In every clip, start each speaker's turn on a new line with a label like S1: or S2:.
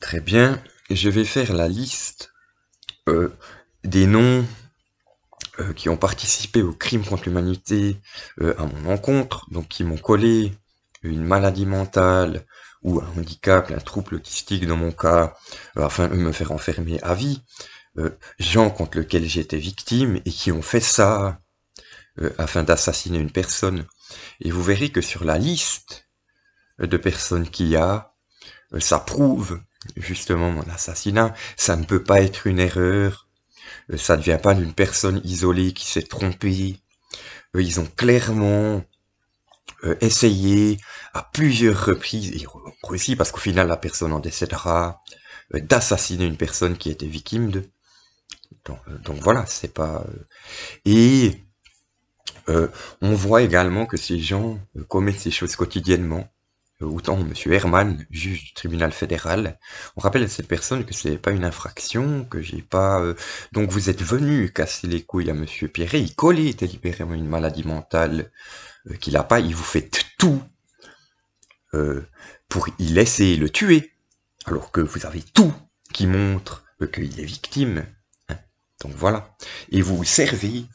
S1: Très bien, je vais faire la liste euh, des noms qui ont participé au crime contre l'humanité à mon encontre, donc qui m'ont collé une maladie mentale ou un handicap, un trouble autistique dans mon cas, afin de me faire enfermer à vie, gens contre lesquels j'ai été victime et qui ont fait ça afin d'assassiner une personne. Et vous verrez que sur la liste de personnes qu'il y a, ça prouve justement mon assassinat. Ça ne peut pas être une erreur. Ça ne vient pas d'une personne isolée qui s'est trompée. Ils ont clairement essayé à plusieurs reprises, et réussi parce qu'au final la personne en décédera, d'assassiner une personne qui était victime de. Donc voilà, c'est pas... Et on voit également que ces gens commettent ces choses quotidiennement. Autant Monsieur Herman, juge du tribunal fédéral, on rappelle à cette personne que c'est pas une infraction, que j'ai pas... Donc vous êtes venu casser les couilles à Monsieur Pierret, il collait délibérément une maladie mentale qu'il a pas, il vous fait tout pour y laisser le tuer, alors que vous avez tout qui montre qu'il est victime. Hein. Donc voilà. Et vous vous servez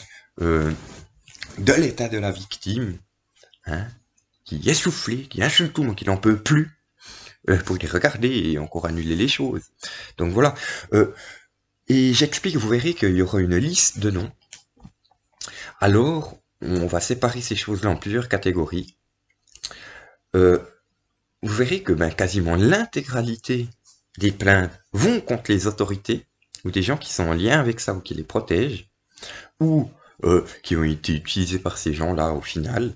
S1: de l'état de la victime, hein, qui est essoufflé, qui insulte tout, qui n'en peut plus, pour les regarder et encore annuler les choses. Donc voilà. Et j'explique, vous verrez qu'il y aura une liste de noms. Alors, on va séparer ces choses-là en plusieurs catégories. Vous verrez que quasiment l'intégralité des plaintes vont contre les autorités, ou des gens qui sont en lien avec ça, ou qui les protègent, ou qui ont été utilisés par ces gens-là au final.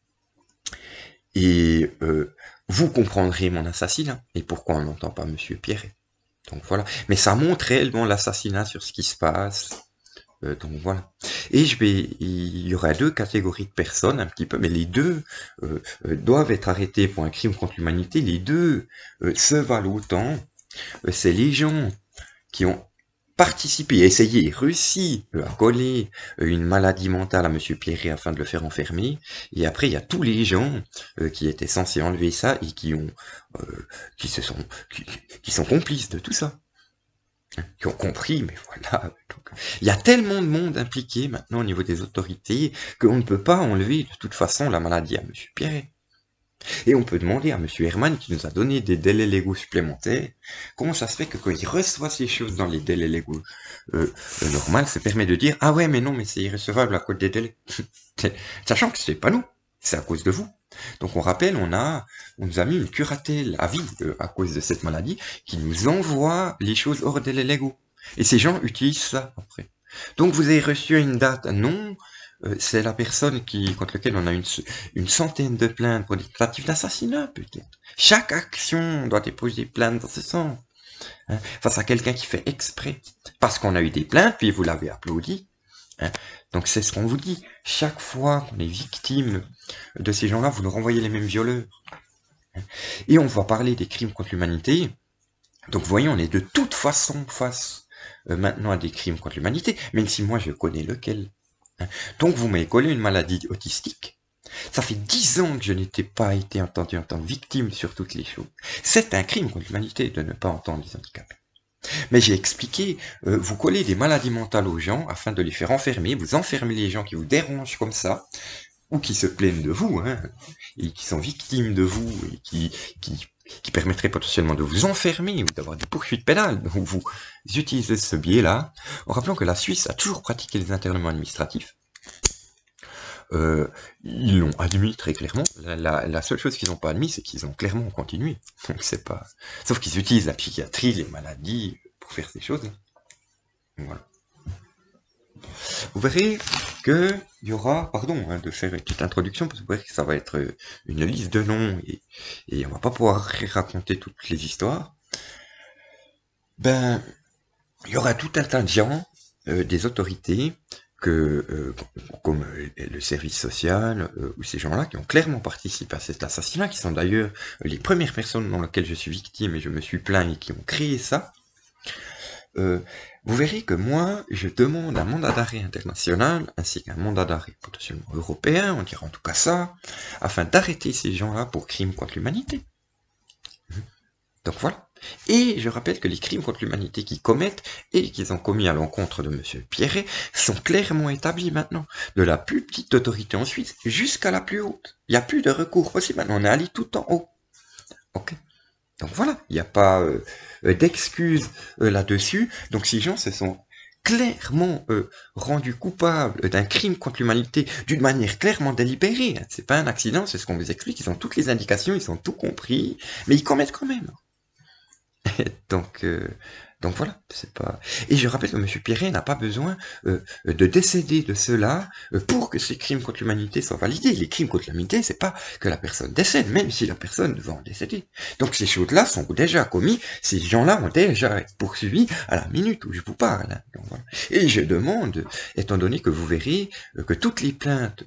S1: Et vous comprendrez mon assassinat, et pourquoi on n'entend pas Monsieur Pierret. Donc voilà. Mais ça montre réellement l'assassinat sur ce qui se passe. Donc voilà. Et il y aura deux catégories de personnes, un petit peu, mais les deux doivent être arrêtés pour un crime contre l'humanité. Les deux se valent autant. C'est les gens qui ont participé, essayé, réussi à coller une maladie mentale à Monsieur Pierret afin de le faire enfermer. Et après, il y a tous les gens qui étaient censés enlever ça et qui ont, qui sont complices de tout ça, qui ont compris, mais voilà. Donc, il y a tellement de monde impliqué maintenant au niveau des autorités qu'on ne peut pas enlever de toute façon la maladie à Monsieur Pierret. Et on peut demander à Monsieur Herman, qui nous a donné des délais légaux supplémentaires, comment ça se fait que quand il reçoit ces choses dans les délais légaux normaux, ça permet de dire « Ah ouais, mais non, mais c'est irrecevable à cause des délais. » Sachant que c'est pas nous, c'est à cause de vous. Donc on rappelle, on nous a mis une curatelle à vie à cause de cette maladie qui nous envoie les choses hors délai légaux. Et ces gens utilisent ça après. Donc vous avez reçu une date, non, c'est la personne contre laquelle on a une centaine de plaintes pour des tentatives d'assassinat, peut-être. Chaque action doit déposer des plaintes dans ce sens. Hein, face à quelqu'un qui fait exprès. Parce qu'on a eu des plaintes, puis vous l'avez applaudi. Hein. Donc c'est ce qu'on vous dit. Chaque fois qu'on est victime de ces gens-là, vous nous renvoyez les mêmes violeurs. Hein. Et on va parler des crimes contre l'humanité. Donc voyons, on est de toute façon face maintenant à des crimes contre l'humanité, même si moi je connais lequel. Donc vous m'avez collé une maladie autistique. Ça fait 10 ans que je n'étais pas été entendu en tant que victime sur toutes les choses. C'est un crime contre l'humanité de ne pas entendre les handicapés. Mais j'ai expliqué, vous collez des maladies mentales aux gens afin de les faire enfermer, vous enfermez les gens qui vous dérangent comme ça, ou qui se plaignent de vous, hein, et qui sont victimes de vous, et qui permettraient potentiellement de vous enfermer ou d'avoir des poursuites pénales. Donc vous utilisez ce biais-là, en rappelant que la Suisse a toujours pratiqué les internements administratifs. Ils l'ont admis très clairement. La seule chose qu'ils n'ont pas admis, c'est qu'ils ont clairement continué. Donc c'est pas. Sauf qu'ils utilisent la psychiatrie, les maladies pour faire ces choses. Voilà. Vous verrez que il y aura, pardon de faire une petite introduction, parce que vous verrez que ça va être une liste de noms et on va pas pouvoir raconter toutes les histoires. Ben, il y aura tout un tas de gens, des autorités, comme le service social, ou ces gens-là qui ont clairement participé à cet assassinat, qui sont d'ailleurs les premières personnes dans lesquelles je suis victime et je me suis plaint et qui ont créé ça. Vous verrez que moi, je demande un mandat d'arrêt international, ainsi qu'un mandat d'arrêt potentiellement européen, on dira en tout cas ça, afin d'arrêter ces gens-là pour crimes contre l'humanité. Donc voilà. Et je rappelle que les crimes contre l'humanité qu'ils commettent et qu'ils ont commis à l'encontre de M. Pierret sont clairement établis maintenant, de la plus petite autorité en Suisse jusqu'à la plus haute. Il n'y a plus de recours possible, maintenant on est allé tout en haut. Ok. Donc voilà, il n'y a pas d'excuses là-dessus. Donc ces gens se sont clairement rendus coupables d'un crime contre l'humanité d'une manière clairement délibérée. C'est pas un accident, c'est ce qu'on vous explique. Ils ont toutes les indications, ils ont tout compris, mais ils commettent quand même. Donc, donc voilà, c'est pas. Et je rappelle que M. Pierret n'a pas besoin de décéder de cela pour que ces crimes contre l'humanité soient validés. Les crimes contre l'humanité, c'est pas que la personne décède, même si la personne va en décéder. Donc ces choses-là sont déjà commises, ces gens-là ont déjà été poursuivis à la minute où je vous parle. Hein. Donc, voilà. Et je demande, étant donné que vous verrez que toutes les plaintes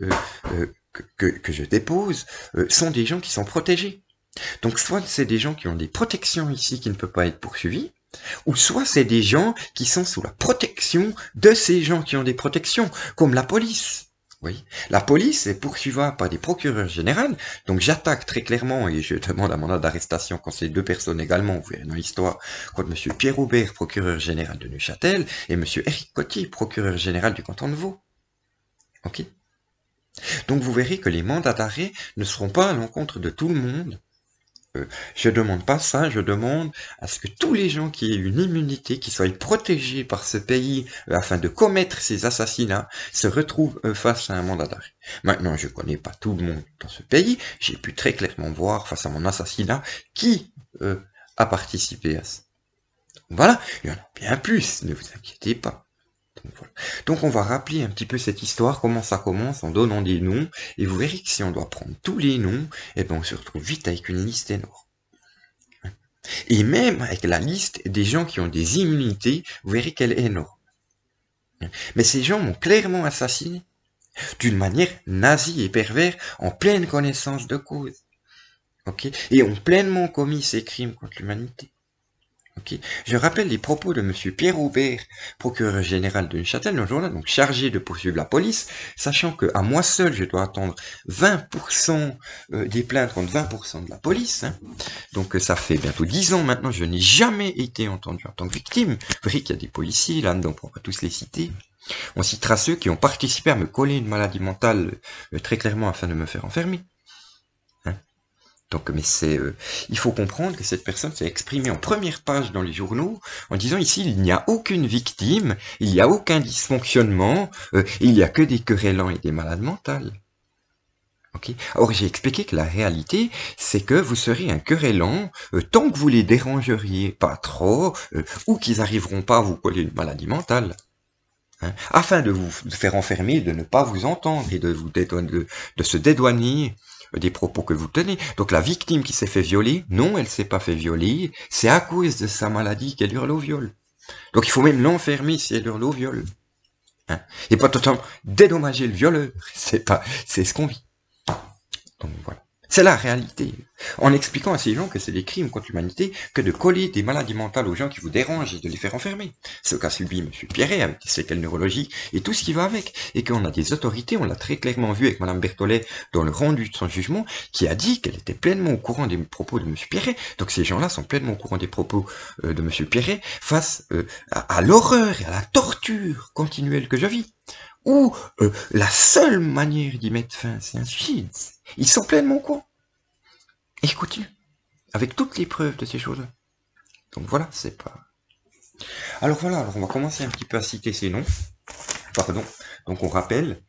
S1: que je dépose sont des gens qui sont protégés. Donc soit c'est des gens qui ont des protections ici qui ne peuvent pas être poursuivis, ou soit c'est des gens qui sont sous la protection de ces gens qui ont des protections, comme la police. Oui, la police est poursuivie par des procureurs généraux, donc j'attaque très clairement et je demande un mandat d'arrestation quand c'est deux personnes également, vous verrez dans l'histoire, contre M. Pierre Aubert, procureur général de Neuchâtel, et M. Éric Cottier, procureur général du canton de Vaud. Ok. Donc vous verrez que les mandats d'arrêt ne seront pas à l'encontre de tout le monde. Je demande pas ça, je demande à ce que tous les gens qui aient une immunité, qui soient protégés par ce pays afin de commettre ces assassinats, se retrouvent face à un mandat d'arrêt. Maintenant, je connais pas tout le monde dans ce pays, j'ai pu très clairement voir face à mon assassinat qui a participé à ça. Voilà, il y en a bien plus, ne vous inquiétez pas. Donc, voilà. Donc on va rappeler un petit peu cette histoire, comment ça commence en donnant des noms, et vous verrez que si on doit prendre tous les noms, eh ben on se retrouve vite avec une liste énorme. Et même avec la liste des gens qui ont des immunités, vous verrez qu'elle est énorme. Mais ces gens m'ont clairement assassiné, d'une manière nazie et pervers, en pleine connaissance de cause. Okay, et ont pleinement commis ces crimes contre l'humanité. Okay. Je rappelle les propos de M. Pierre Aubert, procureur général de Neuchâtel, dans le journal, donc chargé de poursuivre la police, sachant que à moi seul, je dois attendre 20% des plaintes contre 20% de la police. Hein. Donc ça fait bientôt 10 ans maintenant, je n'ai jamais été entendu en tant que victime. Vous verrez qu'il y a des policiers là, donc on va tous les citer. On citera ceux qui ont participé à me coller une maladie mentale très clairement afin de me faire enfermer. Donc, mais il faut comprendre que cette personne s'est exprimée en première page dans les journaux en disant ici il n'y a aucune victime, il n'y a aucun dysfonctionnement, il n'y a que des querellants et des malades mentales. Okay. Or j'ai expliqué que la réalité c'est que vous serez un querellant tant que vous les dérangeriez pas trop ou qu'ils n'arriveront pas à vous coller une maladie mentale. Hein, afin de vous faire enfermer, de ne pas vous entendre et de se dédouaner des propos que vous tenez. Donc la victime qui s'est fait violer, non, elle s'est pas fait violer, c'est à cause de sa maladie qu'elle hurle au viol. Donc il faut même l'enfermer si elle hurle au viol. Hein, et pas totalement dédommager le violeur, c'est ce qu'on vit. Donc voilà. C'est la réalité. En expliquant à ces gens que c'est des crimes contre l'humanité que de coller des maladies mentales aux gens qui vous dérangent et de les faire enfermer. C'est ce qu'a subi M. Pierret avec des séquelles neurologiques et tout ce qui va avec. Et qu'on a des autorités, on l'a très clairement vu avec Mme Berthollet dans le rendu de son jugement, qui a dit qu'elle était pleinement au courant des propos de M. Pierret. Donc ces gens-là sont pleinement au courant des propos de M. Pierret face à l'horreur et à la torture continuelle que je vis. Ou la seule manière d'y mettre fin, c'est un suicide. Ils sont pleinement au courant. Et ils continuent. Avec toutes les preuves de ces choses-là. Donc voilà, c'est pas... Alors voilà, on va commencer un petit peu à citer ces noms. Pardon. Donc on rappelle.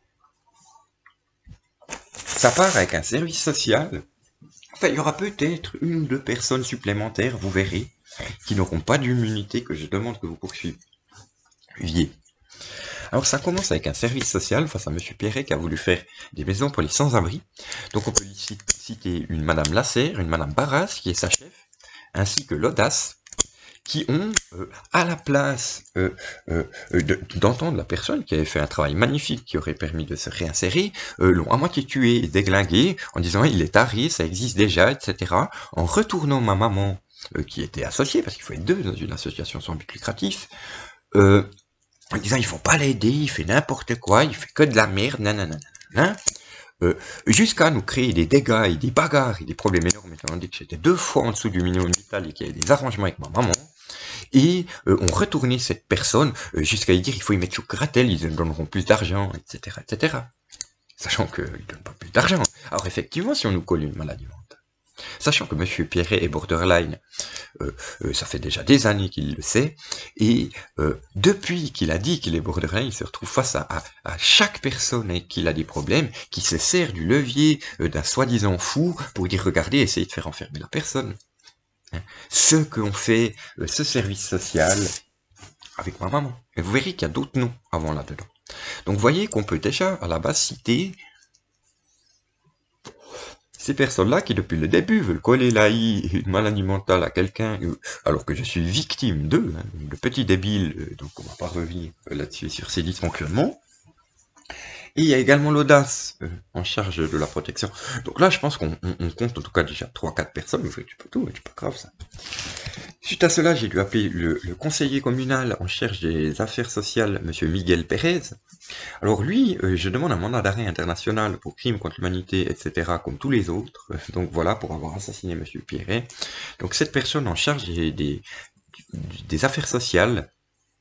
S1: Ça part avec un service social. Enfin, il y aura peut-être une ou deux personnes supplémentaires, vous verrez, qui n'auront pas d'immunité que je demande que vous poursuiviez. Alors ça commence avec un service social face à M. Pierret qui a voulu faire des maisons pour les sans-abri. Donc on peut citer une Madame Lasserre, une Madame Barras qui est sa chef, ainsi que l'Audace, qui ont, à la place d'entendre la personne qui avait fait un travail magnifique, qui aurait permis de se réinsérer, l'ont à moitié tué et déglingué en disant il est taré, ça existe déjà, etc. En retournant ma maman, qui était associée, parce qu'il faut être deux dans une association sans but lucratif, en disant il faut pas l'aider, il fait n'importe quoi, il fait que de la merde, nanana. jusqu'à nous créer des dégâts et des bagarres et des problèmes énormes, étant donné que j'étais 2 fois en dessous du minimum vital et qu'il y avait des arrangements avec ma maman. Et on retournait cette personne jusqu'à lui dire il faut y mettre sous curatelle, ils donneront plus d'argent, etc., etc. Sachant qu'ils ne donnent pas plus d'argent. Alors effectivement, si on nous colle une maladie mentale, sachant que M. Pierret est borderline, ça fait déjà des années qu'il le sait, et depuis qu'il a dit qu'il est borderline, il se retrouve face à chaque personne avec qui il a des problèmes, qui se sert du levier d'un soi-disant fou pour dire regardez, essayez de faire enfermer la personne. Ce qu'on fait, ce service social avec ma maman. Et vous verrez qu'il y a d'autres noms avant là-dedans. Donc vous voyez qu'on peut déjà à la base citer ces personnes-là qui depuis le début veulent coller une maladie mentale à quelqu'un, alors que je suis victime d'eux, hein, le petit débile, donc on va pas revenir là-dessus sur ces dysfonctionnements. Et il y a également l'audace en charge de la protection. Donc là, je pense qu'on compte en tout cas déjà 3-4 personnes, mais tu peux tout, c'est pas grave ça. Suite à cela, j'ai dû appeler le conseiller communal en charge des affaires sociales, M. Miguel Pérez. Alors lui, je demande un mandat d'arrêt international pour crimes contre l'humanité, etc., comme tous les autres. Donc voilà, pour avoir assassiné M. Pierret. Donc cette personne en charge des affaires sociales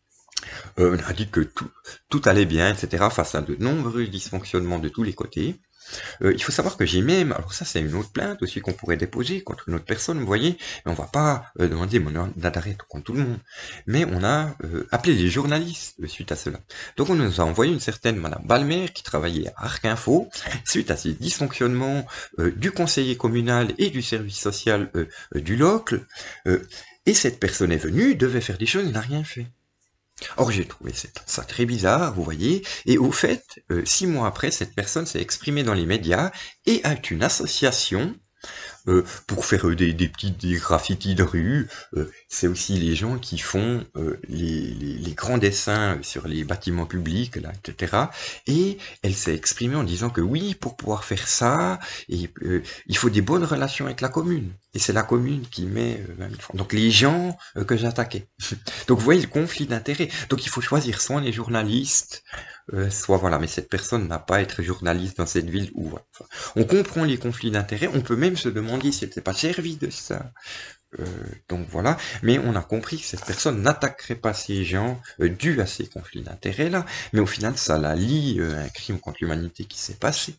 S1: a dit que tout allait bien, etc., face à de nombreux dysfonctionnements de tous les côtés. Il faut savoir que j'ai même, alors ça c'est une autre plainte aussi qu'on pourrait déposer contre une autre personne, vous voyez, mais on va pas demander mandat d'arrêt contre tout le monde, mais on a appelé les journalistes suite à cela. Donc on nous a envoyé une certaine Madame Balmer qui travaillait à Arc Info, suite à ces dysfonctionnements du conseiller communal et du service social du local, et cette personne est venue, devait faire des choses, elle n'a rien fait. Or, j'ai trouvé ça très bizarre, vous voyez, et au fait, 6 mois après, cette personne s'est exprimée dans les médias et a une association pour faire des graffitis de rue. C'est aussi les gens qui font les grands dessins sur les bâtiments publics, là, etc. Et elle s'est exprimée en disant que oui, pour pouvoir faire ça, il faut des bonnes relations avec la commune. Et c'est la commune qui met 20 000 francs. Donc les gens que j'attaquais. Donc vous voyez le conflit d'intérêts. Donc il faut choisir soit les journalistes, soit voilà, mais cette personne n'a pas à être journaliste dans cette ville où voilà. Enfin, on comprend les conflits d'intérêts, on peut même se demander si elle s'est pas servie de ça. Donc voilà, mais on a compris que cette personne n'attaquerait pas ces gens dû à ces conflits d'intérêts là, mais au final ça la lie à un crime contre l'humanité qui s'est passé.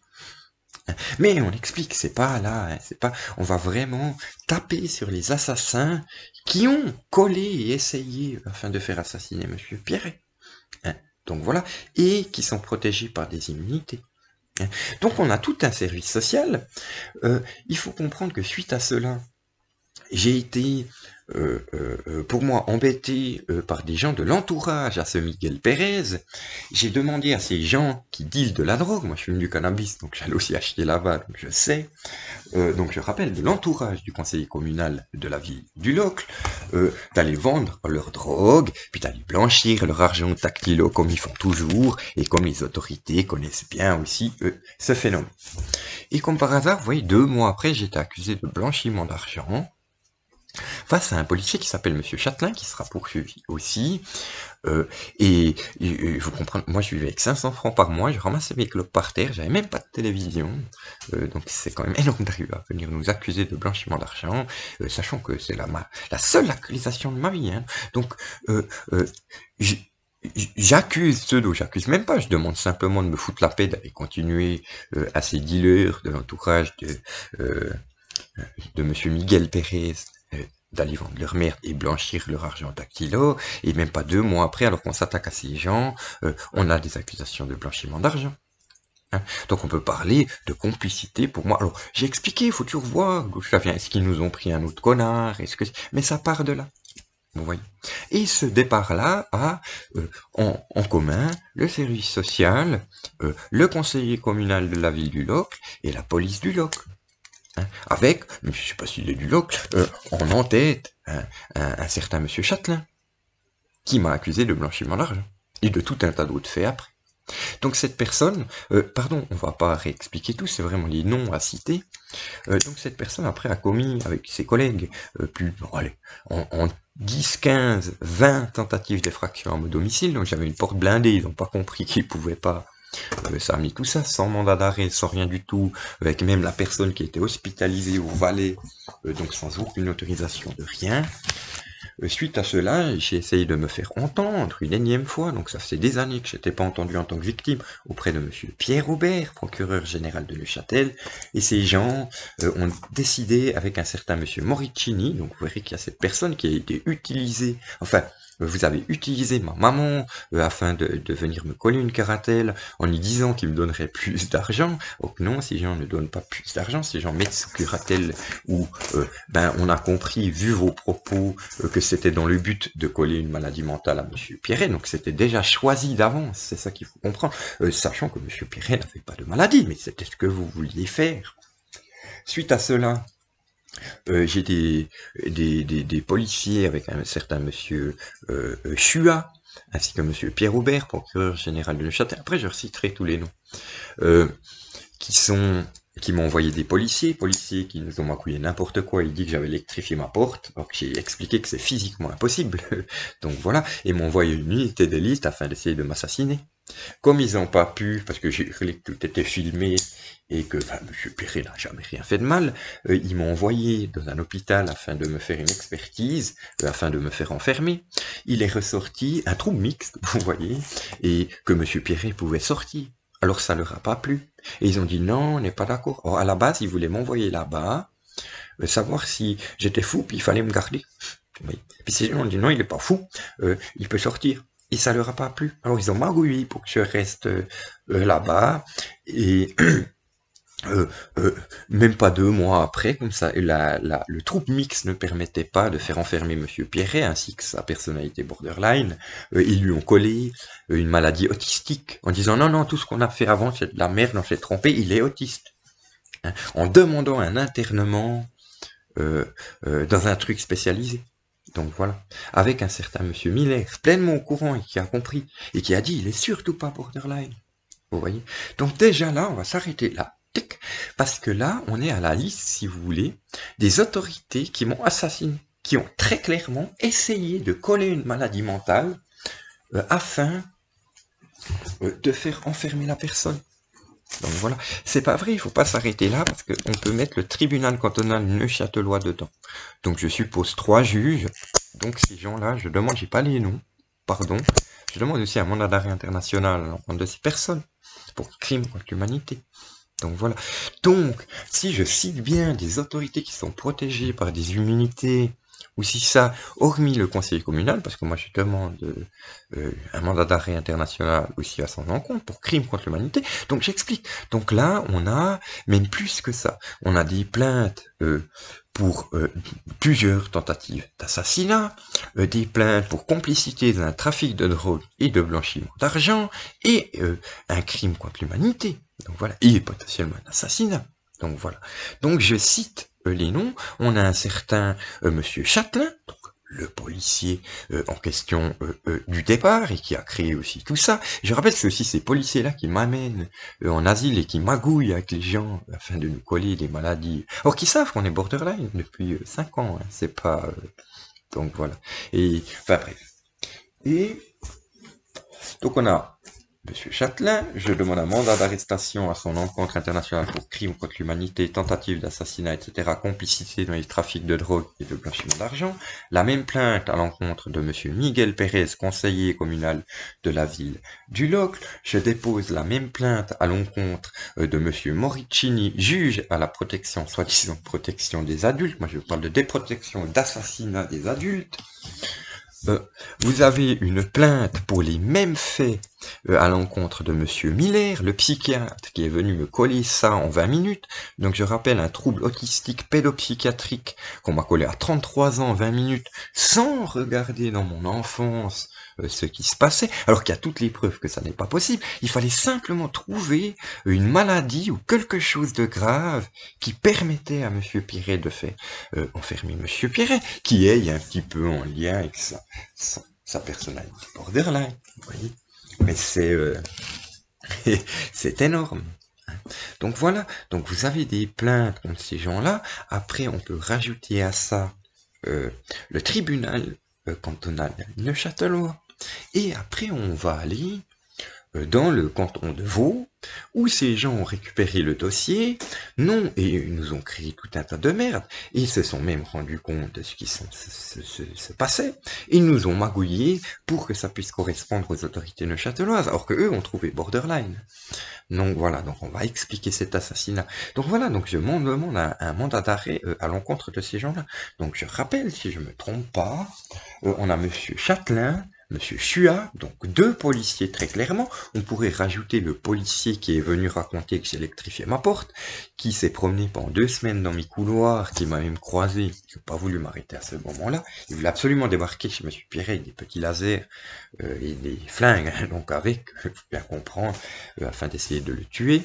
S1: Mais on explique, c'est pas là, hein, c'est pas, on va vraiment taper sur les assassins qui ont collé et essayé afin de faire assassiner Monsieur Pierret. Hein. Donc voilà, et qui sont protégés par des immunités. Hein. Donc on a tout un service social. Il faut comprendre que suite à cela, j'ai été, pour moi, embêté par des gens de l'entourage à ce Miguel Pérez. J'ai demandé à ces gens qui dealent de la drogue, moi je fume du cannabis, donc j'allais aussi acheter là-bas, donc je sais. Donc je rappelle, de l'entourage du conseiller communal de la ville du Locle, d'aller vendre leur drogue, puis d'aller blanchir leur argent tactilo comme ils font toujours, et comme les autorités connaissent bien aussi ce phénomène. Et comme par hasard, vous voyez, 2 mois après, j'étais accusé de blanchiment d'argent, face à un policier qui s'appelle Monsieur Châtelain, qui sera poursuivi aussi. Et il faut comprendre, moi je vivais avec 500 francs par mois, je ramassais mes clopes par terre, j'avais même pas de télévision, donc c'est quand même énorme d'arriver à venir nous accuser de blanchiment d'argent, sachant que c'est la seule accusation de ma vie. Hein. Donc j'accuse j'accuse même pas, je demande simplement de me foutre la paix d'aller continuer à ces dealers de l'entourage de Monsieur Miguel Pérez, d'aller vendre leur merde et blanchir leur argent dactylo, et même pas 2 mois après, alors qu'on s'attaque à ces gens, on a des accusations de blanchiment d'argent. Hein. Donc on peut parler de complicité pour moi. Alors j'ai expliqué, il faut toujours voir d'où ça vient. Est-ce qu'ils nous ont pris un autre connard? Mais ça part de là. Vous voyez. Et ce départ-là a en commun le service social, le conseiller communal de la ville du Locle et la police du Locle. Hein, avec, mais je ne sais pas s'il est du Locle, en en-tête un certain Monsieur Châtelain, qui m'a accusé de blanchiment d'argent, et de tout un tas d'autres faits après. Donc cette personne, pardon, on va pas réexpliquer tout, c'est vraiment les noms à citer, donc cette personne après a commis avec ses collègues en 10, 15, 20 tentatives d'effraction à mon domicile, donc j'avais une porte blindée, ils n'ont pas compris qu'ils ne pouvaient pas Ça a mis tout ça sans mandat d'arrêt, sans rien du tout, avec même la personne qui était hospitalisée au Valais, donc sans aucune autorisation de rien. Suite à cela, j'ai essayé de me faire entendre une énième fois, donc ça faisait des années que je n'étais pas entendu en tant que victime, auprès de monsieur Pierre Aubert, procureur général de Neuchâtel, et ces gens ont décidé avec un certain monsieur Moricini, donc vous verrez qu'il y a cette personne qui a été utilisée, enfin, vous avez utilisé ma maman afin de venir me coller une caratelle en lui disant qu'il me donnerait plus d'argent. Donc non, ces gens ne donnent pas plus d'argent, ces gens mettent sous curatelle ou ben on a compris, vu vos propos, que c'était dans le but de coller une maladie mentale à monsieur Pierret, donc c'était déjà choisi d'avance, c'est ça qu'il faut comprendre, sachant que monsieur Pierret n'avait pas de maladie, mais c'était ce que vous vouliez faire. Suite à cela, j'ai des policiers avec un certain monsieur Chua, ainsi que monsieur Pierre Aubert, procureur général de Neuchâtel. Après, je reciterai tous les noms. Qui m'ont envoyé des policiers qui nous ont magouillé n'importe quoi. Ils disent que j'avais électrifié ma porte, donc j'ai expliqué que c'est physiquement impossible. Donc voilà, et m'ont envoyé une unité d'élite afin d'essayer de m'assassiner. Comme ils n'ont pas pu, parce que j'ai hurlé que tout était filmé et que M. Perret n'a jamais rien fait de mal, ils m'ont envoyé dans un hôpital afin de me faire une expertise, afin de me faire enfermer. Il est ressorti un trouble mixte, vous voyez, et que M. Perret pouvait sortir. Alors ça leur a pas plu. Et ils ont dit non, on n'est pas d'accord. Or, à la base, ils voulaient m'envoyer là-bas, savoir si j'étais fou, puis il fallait me garder. Oui. Puis ces gens ont dit non, il est pas fou, il peut sortir. Et ça leur a pas plu. Alors ils ont magouillé pour que je reste là-bas. Et même pas 2 mois après, comme ça, le trouble mix ne permettait pas de faire enfermer monsieur Pierret, ainsi que sa personnalité borderline. Ils lui ont collé une maladie autistique, en disant non, non, tout ce qu'on a fait avant, c'est de la merde, on s'est trompé, il est autiste. Hein, en demandant un internement dans un truc spécialisé. Donc voilà, avec un certain monsieur Miller, pleinement au courant et qui a compris, et qui a dit, il est surtout pas borderline. Vous voyez? Donc déjà là, on va s'arrêter là. Parce que là, on est à la liste, si vous voulez, des autorités qui m'ont assassiné, qui ont très clairement essayé de coller une maladie mentale afin de faire enfermer la personne. Donc voilà, c'est pas vrai, il faut pas s'arrêter là parce qu'on peut mettre le tribunal cantonal neuchâtelois dedans. Donc je suppose 3 juges, donc ces gens-là, je demande, j'ai pas les noms, pardon, je demande aussi un mandat d'arrêt international à l'encontre de ces personnes pour crime contre l'humanité. Donc voilà. Donc, si je cite bien des autorités qui sont protégées par des immunités, ou si ça, hormis le conseiller communal, parce que moi je demande un mandat d'arrêt international aussi à son encontre pour crime contre l'humanité, donc j'explique. Donc là, on a même plus que ça. On a des plaintes pour plusieurs tentatives d'assassinat, des plaintes pour complicité dans un trafic de drogue et de blanchiment d'argent, et un crime contre l'humanité. Donc voilà, et potentiellement un assassinat. Donc voilà. Donc je cite les noms. On a un certain monsieur Châtelain, donc le policier en question du départ et qui a créé aussi tout ça. Je rappelle que c'est aussi ces policiers-là qui m'amènent en asile et qui magouillent avec les gens afin de nous coller des maladies. Or qui savent qu'on est borderline depuis 5 ans, hein, c'est pas... donc voilà. Et enfin bref. Et donc on a monsieur Châtelain, je demande un mandat d'arrestation à son encontre international pour crime contre l'humanité, tentative d'assassinat, etc., complicité dans les trafics de drogue et de blanchiment d'argent. La même plainte à l'encontre de monsieur Miguel Pérez, conseiller communal de la ville du Locle. Je dépose la même plainte à l'encontre de monsieur Moricini, juge à la protection, soi-disant protection des adultes. Moi je parle de déprotection et d'assassinat des adultes. Vous avez une plainte pour les mêmes faits à l'encontre de monsieur Miller, le psychiatre qui est venu me coller ça en 20 minutes. Donc je rappelle un trouble autistique pédopsychiatrique qu'on m'a collé à 33 ans, 20 minutes, sans regarder dans mon enfance ce qui se passait, alors qu'il y a toutes les preuves que ça n'est pas possible. Il fallait simplement trouver une maladie ou quelque chose de grave qui permettait à monsieur Pierret de faire enfermer monsieur Pierret, qui est un petit peu en lien avec sa personnalité borderline, vous voyez. Mais c'est c'est énorme. Donc voilà, donc vous avez des plaintes contre ces gens-là. Après, on peut rajouter à ça le tribunal cantonal neuchâtelois. Et après, on va aller dans le canton de Vaud, où ces gens ont récupéré le dossier, non, et ils nous ont créé tout un tas de merde, et ils se sont même rendus compte de ce qui se passait, et ils nous ont magouillé pour que ça puisse correspondre aux autorités neuchâteloises, alors que eux ont trouvé borderline. Donc voilà, donc on va expliquer cet assassinat. Donc voilà, donc je demande un mandat d'arrêt à l'encontre de ces gens-là. Donc je rappelle, si je me trompe pas, on a Monsieur Châtelain, Monsieur Chua, donc 2 policiers très clairement. On pourrait rajouter le policier qui est venu raconter que j'ai électrifié ma porte, qui s'est promené pendant 2 semaines dans mes couloirs, qui m'a même croisé, qui n'a pas voulu m'arrêter à ce moment-là. Il voulait absolument débarquer chez Monsieur Pierret avec des petits lasers et des flingues, donc avec, faut bien comprendre, afin d'essayer de le tuer.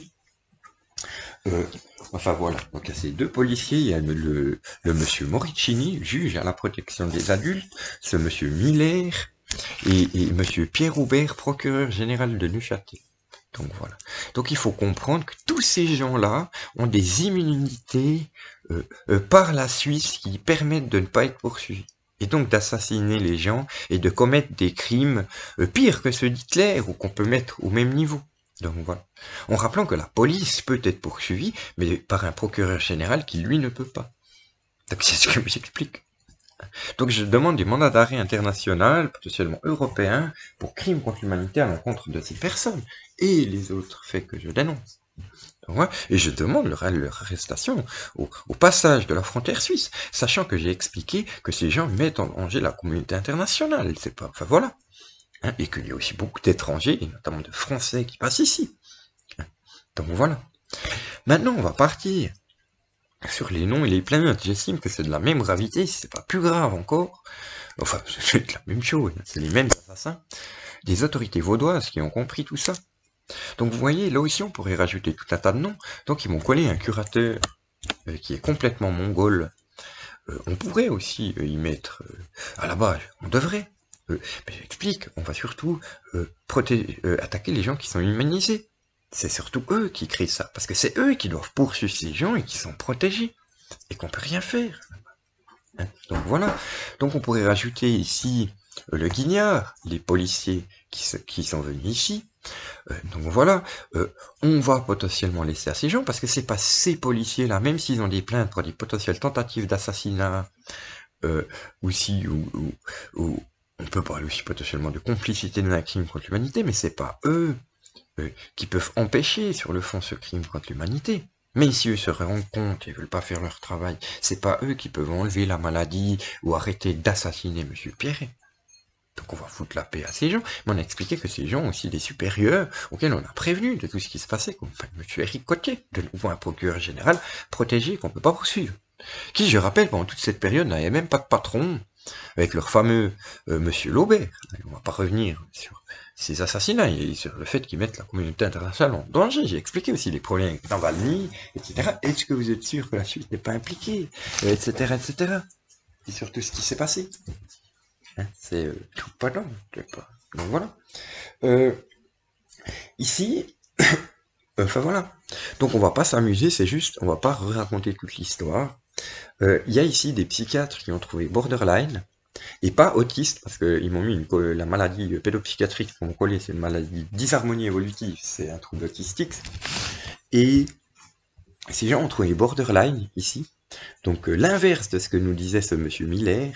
S1: Euh, enfin voilà, donc il y a ces 2 policiers, il y a le monsieur Moricini, juge à la protection des adultes, ce monsieur Miller, et monsieur Pierre Roubert, procureur général de Neuchâtel. Donc voilà. Donc il faut comprendre que tous ces gens-là ont des immunités par la Suisse qui permettent de ne pas être poursuivis. Et donc d'assassiner les gens et de commettre des crimes pires que ceux d'Hitler ou qu'on peut mettre au même niveau. Donc voilà. En rappelant que la police peut être poursuivie, mais par un procureur général qui lui ne peut pas. Donc c'est ce que j'explique. Donc je demande des mandats d'arrêt international, potentiellement européens, pour crimes contre l'humanité à l'encontre de ces personnes et les autres faits que je dénonce. Donc, ouais, et je demande leur arrestation au passage de la frontière suisse, sachant que j'ai expliqué que ces gens mettent en danger la communauté internationale. C'est pas, enfin voilà, hein, et qu'il y a aussi beaucoup d'étrangers, et notamment de Français, qui passent ici. Donc voilà. Maintenant, on va partir sur les noms et les planètes. J'estime que c'est de la même gravité, si c'est pas plus grave encore. Enfin, c'est la même chose, c'est les mêmes assassins, des autorités vaudoises qui ont compris tout ça. Donc vous voyez, là aussi on pourrait rajouter tout un tas de noms. Donc ils m'ont collé un curateur qui est complètement mongol. On pourrait aussi y mettre, à la base, on devrait. Mais j'explique, on va surtout attaquer les gens qui sont humanisés. C'est surtout eux qui créent ça, parce que c'est eux qui doivent poursuivre ces gens et qui sont protégés, et qu'on peut rien faire. Hein. Donc voilà. Donc on pourrait rajouter ici le guignard, les policiers qui sont venus ici. Donc voilà, on va potentiellement laisser à ces gens, parce que c'est pas ces policiers-là, même s'ils ont des plaintes pour des potentielles tentatives d'assassinat, aussi, ou on peut parler aussi potentiellement de complicité d'un crime contre l'humanité, mais c'est pas eux qui peuvent empêcher sur le fond ce crime contre l'humanité. Mais si eux se rendent compte et veulent pas faire leur travail, c'est pas eux qui peuvent enlever la maladie ou arrêter d'assassiner Monsieur Pierret. Donc on va foutre la paix à ces gens, mais on a expliqué que ces gens ont aussi des supérieurs auxquels on a prévenu de tout ce qui se passait, comme M. Eric Cotier, de nouveau un procureur général protégé qu'on ne peut pas poursuivre. Qui, je rappelle, pendant toute cette période, n'avait même pas de patron, avec leur fameux M. Laubert. On va pas revenir sur ces assassinats et sur le fait qu'ils mettent la communauté internationale en danger. J'ai expliqué aussi les problèmes avec Navalny, etc. Est-ce que vous êtes sûr que la Suisse n'est pas impliquée, etc., etc. Et sur tout ce qui s'est passé. Hein, c'est tout pas long, pas. Donc voilà. Euh, ici, enfin voilà. Donc on va pas s'amuser, c'est juste, on va pas raconter toute l'histoire. Il y a ici des psychiatres qui ont trouvé borderline, et pas autiste, parce qu'ils m'ont mis la maladie pédopsychiatrique qu'on m'ont collé, c'est une maladie disharmonie évolutive, c'est un trouble autistique. Et ces gens ont trouvé borderline ici, donc l'inverse de ce que nous disait ce monsieur Miller,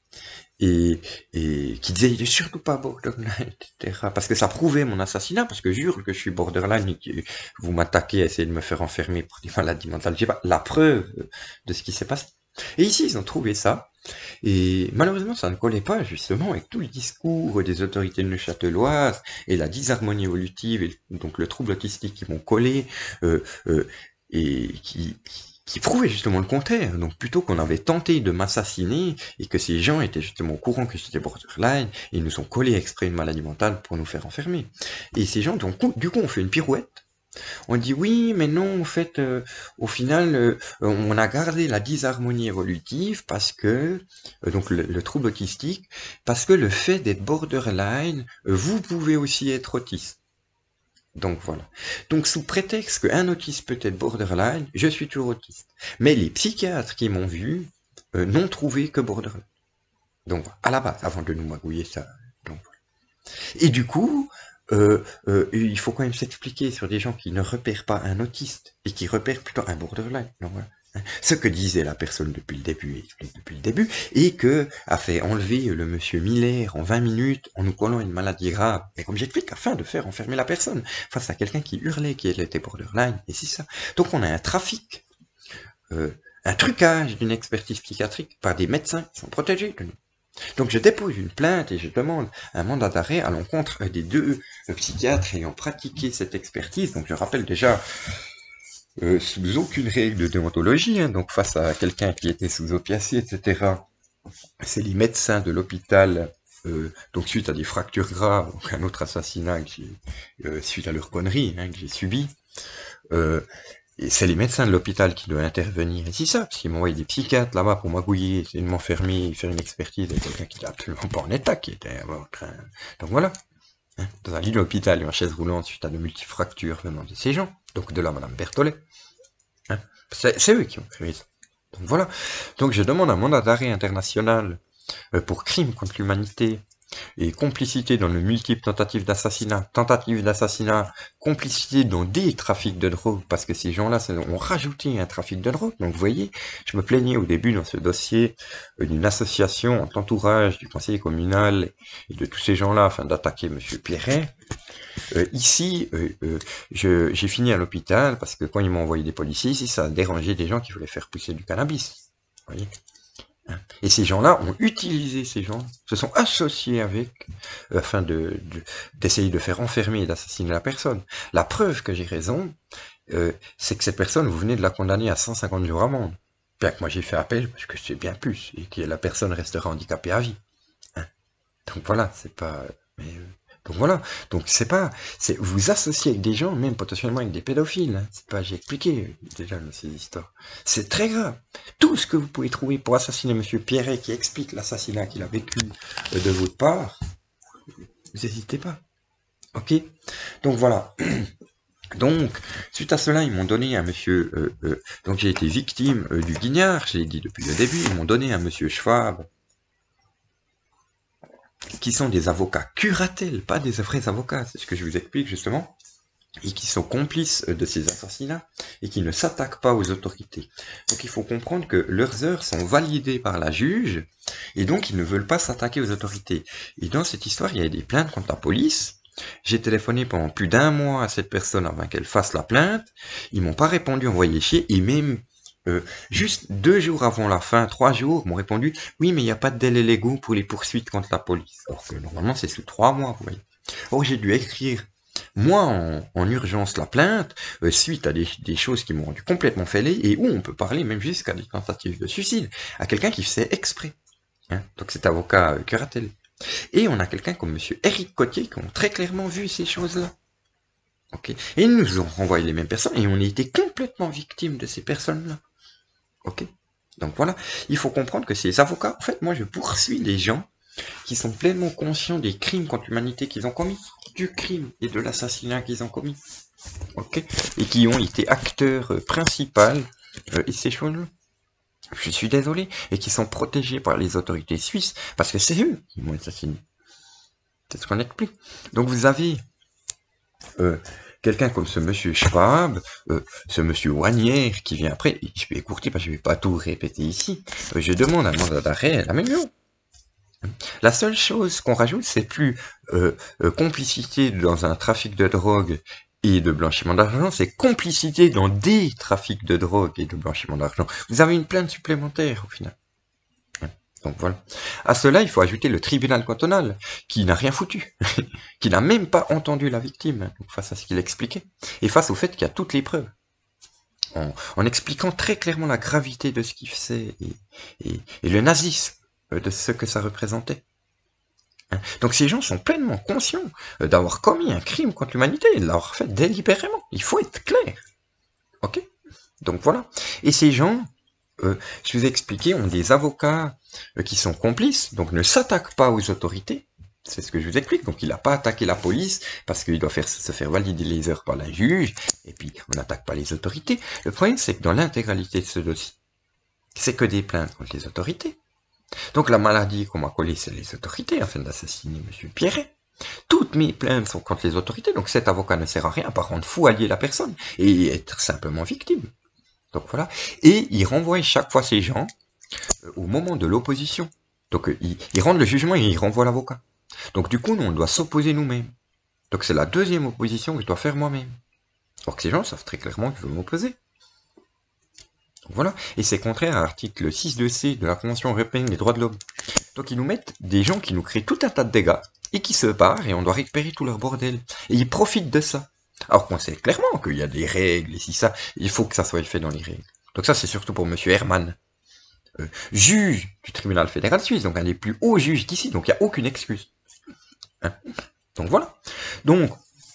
S1: et qui disait il est surtout pas borderline, etc. Parce que ça prouvait mon assassinat, parce que je jure que je suis borderline et que vous m'attaquez à essayer de me faire enfermer pour des maladies mentales. J'ai pas la preuve de ce qui s'est passé. Et ici, ils ont trouvé ça, et malheureusement, ça ne collait pas justement avec tout le discours des autorités neuchâteloises et la disharmonie évolutive, et donc le trouble autistique qui m'ont collé, euh, euh, et qui prouvait justement le contraire. Donc plutôt qu'on avait tenté de m'assassiner et que ces gens étaient justement au courant que j'étais borderline, ils nous ont collé exprès une maladie mentale pour nous faire enfermer. Et ces gens, donc, du coup, on fait une pirouette. On dit oui, mais non, en fait, au final, on a gardé la disharmonie évolutive parce que, donc le trouble autistique, parce que le fait d'être borderline, vous pouvez aussi être autiste. Donc voilà. Donc sous prétexte qu'un autiste peut être borderline, je suis toujours autiste. Mais les psychiatres qui m'ont vu n'ont trouvé que borderline. Donc à la base, avant de nous magouiller ça. Donc, voilà. Et du coup, il faut quand même s'expliquer sur des gens qui ne repèrent pas un autiste et qui repèrent plutôt un borderline. Donc, voilà. Ce que disait la personne depuis le début, explique depuis le début, et que a fait enlever le monsieur Miller en 20 minutes en nous collant une maladie grave. Mais comme j'explique, afin de faire enfermer la personne face à quelqu'un qui hurlait qu'il était borderline, et c'est ça. Donc on a un trafic, un trucage d'une expertise psychiatrique par des médecins qui sont protégés de nous. Donc je dépose une plainte et je demande un mandat d'arrêt à l'encontre des deux psychiatres ayant pratiqué cette expertise. Donc je rappelle déjà, sous aucune règle de déontologie, hein, donc face à quelqu'un qui était sous opiacés, etc., c'est les médecins de l'hôpital, donc suite à des fractures graves, donc un autre assassinat que suite à leur connerie, hein, que j'ai subi, et c'est les médecins de l'hôpital qui doivent intervenir. Et c'est ça, parce qu'ils m'envoyaient des psychiatres là-bas pour magouiller, essayer de m'enfermer, faire une expertise avec quelqu'un qui était absolument pas en état, qui était en train... Donc voilà. Hein, dans un lit d'hôpital et en chaise roulante suite à de multifractures venant de ces gens. Donc de là, Madame Berthollet. Hein, c'est eux qui ont fait ça. Donc voilà. Donc je demande un mandat d'arrêt international pour crime contre l'humanité et complicité dans le multiple tentative d'assassinat, complicité dans des trafics de drogue, parce que ces gens-là ont rajouté un trafic de drogue. Donc vous voyez, je me plaignais au début dans ce dossier d'une association en entourage du conseiller communal et de tous ces gens-là afin d'attaquer Monsieur Pierret. Ici, j'ai fini à l'hôpital parce que quand ils m'ont envoyé des policiers, ici, ça a dérangé des gens qui voulaient faire pousser du cannabis. Vous voyez. Et ces gens-là ont utilisé ces gens, se sont associés avec, afin d'essayer de faire enfermer et d'assassiner la personne. La preuve que j'ai raison, c'est que cette personne, vous venez de la condamner à 150 jours d'amende. Bien que moi j'ai fait appel, parce que c'est bien plus, et que la personne restera handicapée à vie. Hein. Donc voilà, c'est pas... donc voilà, donc c'est pas, vous associez avec des gens, même potentiellement avec des pédophiles, hein. C'est pas, j'ai expliqué déjà dans ces histoires. C'est très grave. Tout ce que vous pouvez trouver pour assassiner Monsieur Pierret, qui explique l'assassinat qu'il a vécu de votre part, vous n'hésitez pas. Ok. Donc voilà. Donc, suite à cela, ils m'ont donné un monsieur... donc j'ai été victime du guignard, je l'ai dit depuis le début, ils m'ont donné un monsieur Schwab, qui sont des avocats curatels, pas des vrais avocats, c'est ce que je vous explique justement, et qui sont complices de ces assassinats, et qui ne s'attaquent pas aux autorités. Donc il faut comprendre que leurs heures sont validées par la juge, et donc ils ne veulent pas s'attaquer aux autorités. Et dans cette histoire, il y a des plaintes contre la police. J'ai téléphoné pendant plus d'un mois à cette personne avant qu'elle fasse la plainte, ils m'ont pas répondu, envoyé chier, et même... juste 2 jours avant la fin, 3 jours, m'ont répondu « Oui, mais il n'y a pas de délai légaux pour les poursuites contre la police. » Alors que normalement, c'est sous 3 mois, vous voyez. Or, j'ai dû écrire, moi, en urgence, la plainte, suite à des choses qui m'ont rendu complètement fêlé, et où on peut parler même jusqu'à des tentatives de suicide, à quelqu'un qui faisait exprès. Hein. Donc cet avocat curatelle. Et on a quelqu'un comme monsieur Eric Cotier qui ont très clairement vu ces choses-là. Okay. Et ils nous ont renvoyé les mêmes personnes, et on a été complètement victimes de ces personnes-là. Ok. Donc voilà, il faut comprendre que ces avocats, en fait, moi je poursuis les gens qui sont pleinement conscients des crimes contre l'humanité qu'ils ont commis, du crime et de l'assassinat qu'ils ont commis, ok, et qui ont été acteurs principaux et ces choses-là. Je suis désolé, et qui sont protégés par les autorités suisses parce que c'est eux qui m'ont assassiné. C'est ce qu'on explique. Donc vous avez quelqu'un comme ce monsieur Schwab, ce monsieur Wagner qui vient après, je vais écourter parce que je vais pas tout répéter ici, je demande un mandat d'arrêt à la maison. La seule chose qu'on rajoute, c'est plus complicité dans un trafic de drogue et de blanchiment d'argent, c'est complicité dans des trafics de drogue et de blanchiment d'argent. Vous avez une plainte supplémentaire au final. Donc voilà. À cela, il faut ajouter le tribunal cantonal, qui n'a rien foutu, qui n'a même pas entendu la victime, face à ce qu'il expliquait, et face au fait qu'il y a toutes les preuves, en expliquant très clairement la gravité de ce qu'il faisait, et le nazisme de ce que ça représentait. Donc ces gens sont pleinement conscients d'avoir commis un crime contre l'humanité, et de l'avoir fait délibérément. Il faut être clair. Ok? Donc voilà. Et ces gens... je vous ai expliqué, ont des avocats qui sont complices, donc ne s'attaquent pas aux autorités. C'est ce que je vous explique. Donc il n'a pas attaqué la police parce qu'il doit se faire valider les heures par la juge, et puis on n'attaque pas les autorités. Le problème, c'est que dans l'intégralité de ce dossier, c'est que des plaintes contre les autorités. Donc la maladie qu'on m'a collée, c'est les autorités afin d'assassiner M. Pierret. Toutes mes plaintes sont contre les autorités, donc cet avocat ne sert à rien, par contre, fou allier la personne et être simplement victime. Donc voilà. Et il renvoie chaque fois ces gens au moment de l'opposition. Donc il rend le jugement et il renvoie l'avocat. Donc du coup, nous, on doit s'opposer nous-mêmes. Donc c'est la deuxième opposition que je dois faire moi-même. Alors que ces gens savent très clairement que je veux m'opposer. Donc voilà. Et c'est contraire à l'article 6.2c de la Convention européenne des droits de l'homme. Donc ils nous mettent des gens qui nous créent tout un tas de dégâts et qui se barrent et on doit récupérer tout leur bordel. Et ils profitent de ça. Alors qu'on sait clairement qu'il y a des règles et si ça, il faut que ça soit fait dans les règles. Donc ça c'est surtout pour monsieur Herman, juge du tribunal fédéral suisse, donc un des plus hauts juges d'ici, donc il n'y a aucune excuse. Hein, donc voilà. Donc,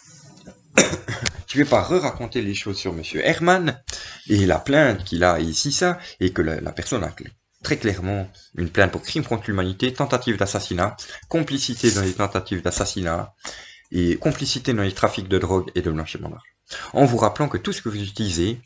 S1: je vais pas raconter les choses sur monsieur Herman et la plainte qu'il a ici ça, et que la personne a très clairement une plainte pour crime contre l'humanité, tentative d'assassinat, complicité dans les tentatives d'assassinat, et complicité dans les trafics de drogue et de blanchiment d'argent. En vous rappelant que tout ce que vous utilisez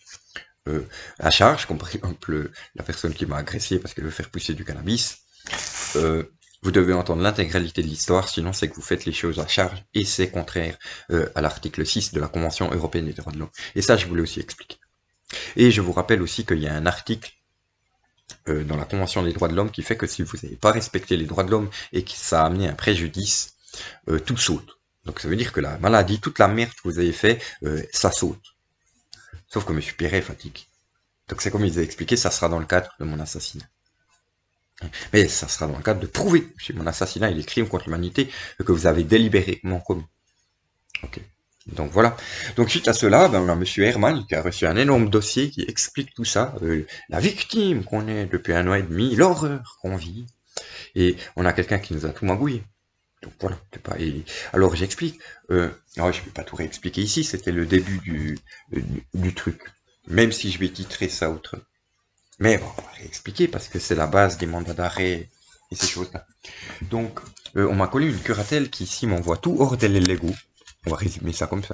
S1: à charge, comme par exemple la personne qui m'a agressé parce qu'elle veut faire pousser du cannabis, vous devez entendre l'intégralité de l'histoire, sinon c'est que vous faites les choses à charge, et c'est contraire à l'article 6 de la Convention européenne des droits de l'homme. Et ça, je voulais aussi expliquer. Et je vous rappelle aussi qu'il y a un article dans la Convention des droits de l'homme qui fait que si vous n'avez pas respecté les droits de l'homme et que ça a amené un préjudice, tout saute. Donc ça veut dire que la maladie, toute la merde que vous avez fait, ça saute. Sauf que M. Pierret fatigue. Donc c'est comme il a expliqué, ça sera dans le cadre de mon assassinat. Mais ça sera dans le cadre de prouver chez mon assassinat et les crimes contre l'humanité que vous avez délibérément commis. Ok. Donc voilà. Donc suite à cela, ben, on a monsieur Herman qui a reçu un énorme dossier qui explique tout ça, la victime qu'on est depuis 1 an et demi, l'horreur qu'on vit, et on a quelqu'un qui nous a tout magouillé. Donc voilà. Et alors j'explique. Alors, je vais pas tout réexpliquer ici, c'était le début du truc. Même si je vais titrer ça autrement. Mais bon, on va réexpliquer parce que c'est la base des mandats d'arrêt et ces choses-là. Donc, on m'a collé une curatelle qui ici m'envoie tout hors délai légaux. On va résumer ça comme ça.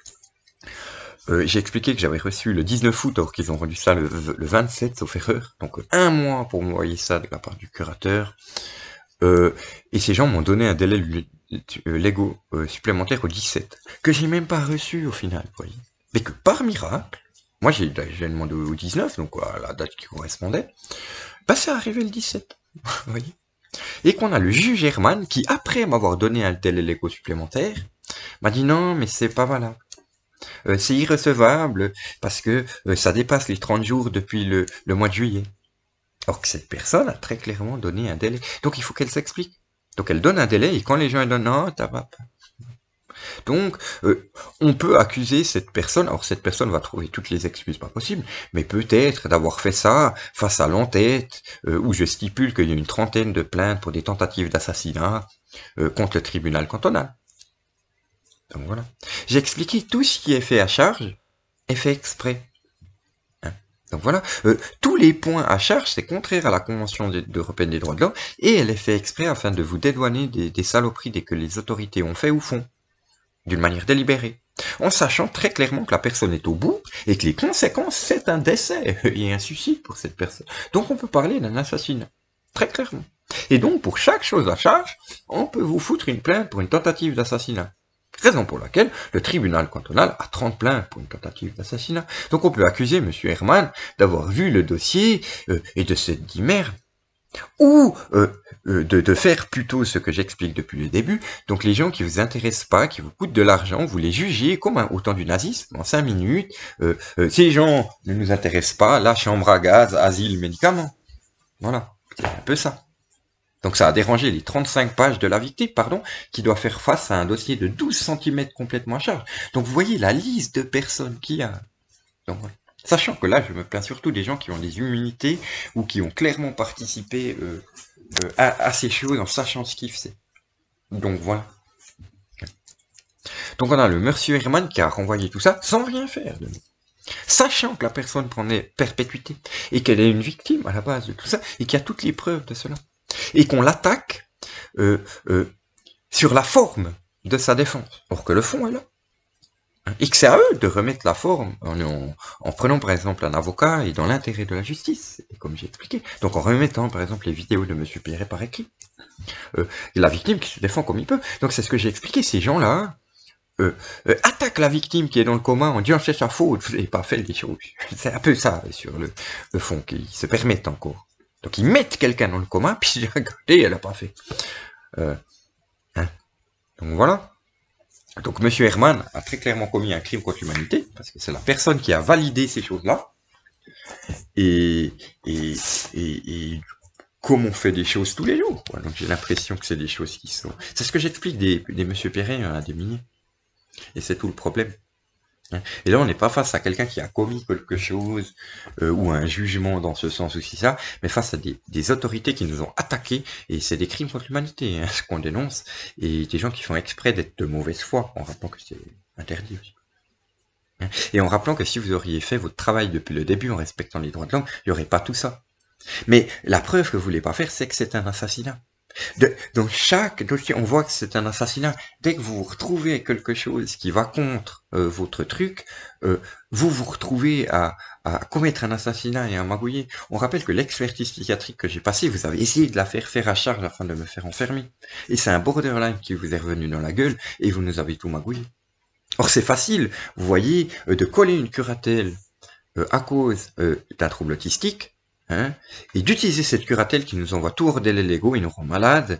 S1: J'ai expliqué que j'avais reçu le 19 août, alors qu'ils ont rendu ça le 27, sauf erreur. Donc 1 mois pour m'envoyer ça de la part du curateur. Et ces gens m'ont donné un délai légaux supplémentaire au 17, que j'ai même pas reçu au final, vous voyez. Mais que par miracle, moi j'ai demandé au 19, donc à la date qui correspondait, bah c'est arrivé le 17, vous voyez. Et qu'on a le juge Herman qui, après m'avoir donné un délai légaux supplémentaire, m'a dit non, mais c'est pas valable. C'est irrecevable parce que ça dépasse les 30 jours depuis le mois de juillet. Alors que cette personne a très clairement donné un délai. Donc il faut qu'elle s'explique. Donc elle donne un délai et quand les gens elle donnent non, t'as pas. Donc on peut accuser cette personne. Alors cette personne va trouver toutes les excuses pas possibles, mais peut-être d'avoir fait ça face à l'entête où je stipule qu'il y a une 30aine de plaintes pour des tentatives d'assassinat contre le tribunal cantonal. Donc voilà. J'ai expliqué tout ce qui est fait à charge est fait exprès. Donc voilà, tous les points à charge, c'est contraire à la Convention européenne des droits de l'homme, et elle est fait exprès afin de vous dédouaner des saloperies dès que les autorités ont fait ou font, d'une manière délibérée, en sachant très clairement que la personne est au bout, et que les conséquences, c'est un décès, et un suicide pour cette personne. Donc on peut parler d'un assassinat, très clairement. Et donc pour chaque chose à charge, on peut vous foutre une plainte pour une tentative d'assassinat. Raison pour laquelle le tribunal cantonal a 30 plaintes pour une tentative d'assassinat. Donc on peut accuser M. Herman d'avoir vu le dossier et de se dire merde. Ou de faire plutôt ce que j'explique depuis le début. Donc les gens qui vous intéressent pas, qui vous coûtent de l'argent, vous les jugez comme au temps du nazisme, en 5 minutes. Ces gens ne nous intéressent pas, la chambre à gaz, asile, médicaments. Voilà, c'est un peu ça. Donc ça a dérangé les 35 pages de la victime, qui doit faire face à un dossier de 12 cm complètement à charge. Donc vous voyez la liste de personnes qu'il y a. Donc, voilà. Sachant que là, je me plains surtout des gens qui ont des immunités ou qui ont clairement participé à ces choses en sachant ce qu'ils faisaient. Donc voilà. Donc on a le monsieur Herman qui a renvoyé tout ça sans rien faire de nous. Sachant que la personne prenait perpétuité et qu'elle est une victime à la base de tout ça et qu'il y a toutes les preuves de cela. Et qu'on l'attaque sur la forme de sa défense. Or que le fond est là. Et que c'est à eux de remettre la forme en prenant par exemple un avocat et dans l'intérêt de la justice, et comme j'ai expliqué. Donc en remettant par exemple les vidéos de M. Pierret par écrit. Et la victime qui se défend comme il peut. Donc c'est ce que j'ai expliqué, ces gens-là attaquent la victime qui est dans le coma en disant c'est sa faute, vous n'avez pas fait des choses. C'est un peu ça sur le fond qu'ils se permettent encore. Donc ils mettent quelqu'un dans le coma, puis regardez, elle n'a pas fait. Hein. Donc voilà. Donc Monsieur Herman a très clairement commis un crime contre l'humanité, parce que c'est la personne qui a validé ces choses-là. Et comme on fait des choses tous les jours. Quoi. Donc j'ai l'impression que c'est des choses qui sont... C'est ce que j'explique des Monsieur Perret à des milliers. Et c'est tout le problème. Et là, on n'est pas face à quelqu'un qui a commis quelque chose ou un jugement dans ce sens ou si ça, mais face à des autorités qui nous ont attaqués, et c'est des crimes contre l'humanité, ce qu'on dénonce, et des gens qui font exprès d'être de mauvaise foi, en rappelant que c'est interdit aussi. Et en rappelant que si vous auriez fait votre travail depuis le début en respectant les droits de l'homme, il n'y aurait pas tout ça. Mais la preuve que vous ne voulez pas faire, c'est que c'est un assassinat. Dans chaque dossier, on voit que c'est un assassinat. Dès que vous vous retrouvez avec quelque chose qui va contre votre truc, vous vous retrouvez à commettre un assassinat et à magouiller. On rappelle que l'expertise psychiatrique que j'ai passée, vous avez essayé de la faire à charge afin de me faire enfermer. Et c'est un borderline qui vous est revenu dans la gueule et vous nous avez tout magouillé. Or c'est facile, vous voyez, de coller une curatelle à cause d'un trouble autistique, hein, et d'utiliser cette curatelle qui nous envoie tout hors délai légaux et nous rend malades,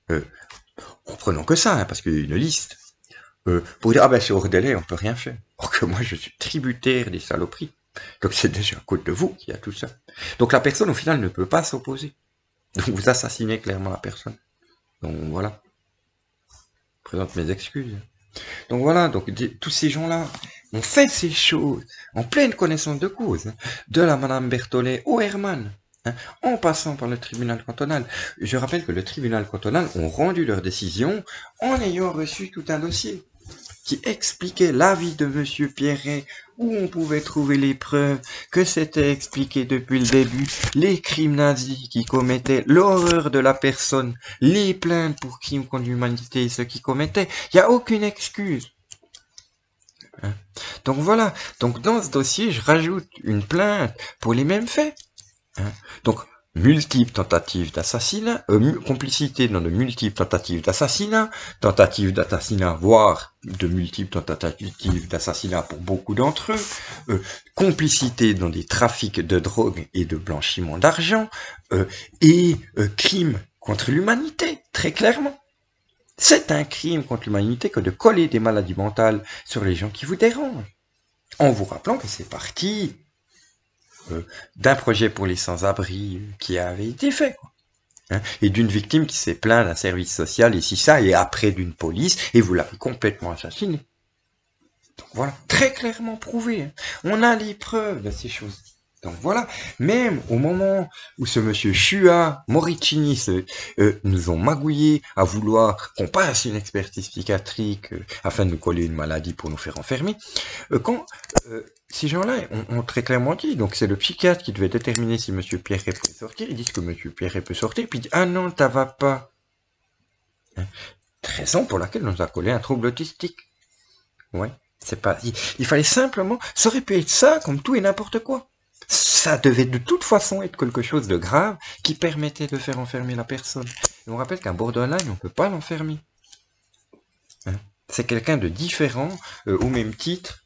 S1: en prenant que ça, hein, parce qu'il y a une liste, pour dire, ah ben c'est hors délai, on peut rien faire. Or que moi je suis tributaire des saloperies. Donc c'est déjà à cause de vous qu'il y a tout ça. Donc la personne au final ne peut pas s'opposer. Donc vous assassinez clairement la personne. Donc voilà. Je présente mes excuses. Donc voilà, donc tous ces gens-là ont fait ces choses en pleine connaissance de cause, hein, de la Madame Berthollet au Herman, hein, en passant par le tribunal cantonal. Je rappelle que le tribunal cantonal ont rendu leur décision en ayant reçu tout un dossier qui expliquait l'avis de Monsieur Pierret, où on pouvait trouver les preuves, que c'était expliqué depuis le début, les crimes nazis qui commettaient, l'horreur de la personne, les plaintes pour crimes contre l'humanité, ceux qui commettaient. Il n'y a aucune excuse. Hein. Donc voilà. Donc dans ce dossier, je rajoute une plainte pour les mêmes faits. Hein. Donc multiples tentatives d'assassinat, complicité dans de multiples tentatives d'assassinat, voire de multiples tentatives d'assassinat pour beaucoup d'entre eux, complicité dans des trafics de drogue et de blanchiment d'argent, et crimes contre l'humanité, très clairement. C'est un crime contre l'humanité que de coller des maladies mentales sur les gens qui vous dérangent, en vous rappelant que c'est parti d'un projet pour les sans-abri qui avait été fait, quoi. Hein, et d'une victime qui s'est plainte d'un service social et si ça, et après d'une police, et vous l'avez complètement assassiné. Donc voilà, très clairement prouvé. Hein. On a les preuves de ces choses. Donc voilà, même au moment où ce monsieur Chua, Moricini, nous ont magouillé à vouloir qu'on passe une expertise psychiatrique afin de nous coller une maladie pour nous faire enfermer, quand ces gens-là ont très clairement dit, donc c'est le psychiatre qui devait déterminer si monsieur Pierret pouvait sortir, ils disent que monsieur Pierret peut sortir, puis ils disent, ah non, ça va pas. Hein, raison pour laquelle on nous a collé un trouble autistique. Ouais, c'est pas... Il fallait simplement... Ça aurait pu être ça, comme tout et n'importe quoi. Ça devait de toute façon être quelque chose de grave qui permettait de faire enfermer la personne. Et on rappelle qu'un borderline, on ne peut pas l'enfermer. Hein, c'est quelqu'un de différent, au même titre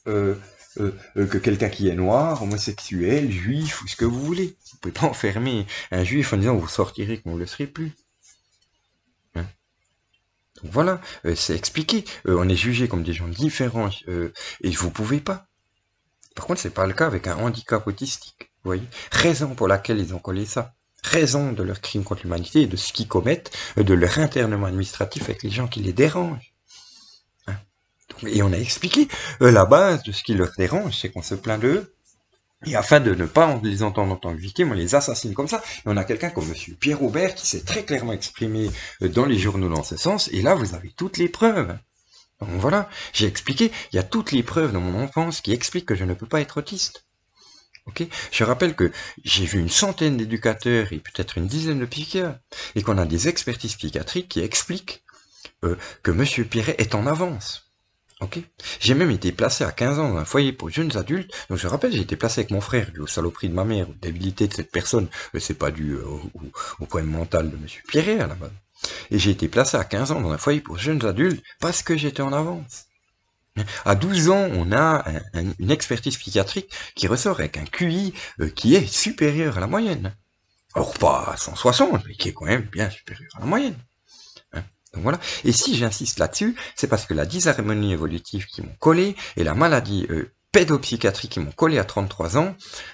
S1: que quelqu'un qui est noir, homosexuel, juif, ou ce que vous voulez. Vous ne pouvez pas enfermer un juif en disant vous sortirez quand vous ne le serez plus. Hein. Donc voilà, c'est expliqué. On est jugé comme des gens différents et vous ne pouvez pas. Par contre, c'est pas le cas avec un handicap autistique. Vous voyez, raison pour laquelle ils ont collé ça. Raison de leur crime contre l'humanité et de ce qu'ils commettent, de leur internement administratif avec les gens qui les dérangent. Hein. Donc, et on a expliqué la base de ce qui leur dérange, c'est qu'on se plaint d'eux. Et afin de ne pas les entendre en tant que victimes, on les assassine comme ça. Et on a quelqu'un comme monsieur Pierre Aubert qui s'est très clairement exprimé dans les journaux dans ce sens. Et là, vous avez toutes les preuves. Donc voilà, j'ai expliqué, il y a toutes les preuves dans mon enfance qui expliquent que je ne peux pas être autiste. Ok, je rappelle que j'ai vu une centaine d'éducateurs et peut-être une dizaine de psychiatres, et qu'on a des expertises psychiatriques qui expliquent que monsieur Pierret est en avance. Ok. J'ai même été placé à 15 ans dans un foyer pour jeunes adultes. Donc je rappelle, j'ai été placé avec mon frère, dû aux saloperies de ma mère, aux débilités de cette personne. C'est pas dû au problème mental de Monsieur Pierret à la base. Et j'ai été placé à 15 ans dans un foyer pour jeunes adultes parce que j'étais en avance. À 12 ans, on a une expertise psychiatrique qui ressort avec un QI qui est supérieur à la moyenne. Alors pas à 160, mais qui est quand même bien supérieur à la moyenne. Hein. Donc voilà. Et si j'insiste là-dessus, c'est parce que la dysharmonie évolutive qui m'ont collé et la maladie pédopsychiatrique qui m'ont collé à 33 ans,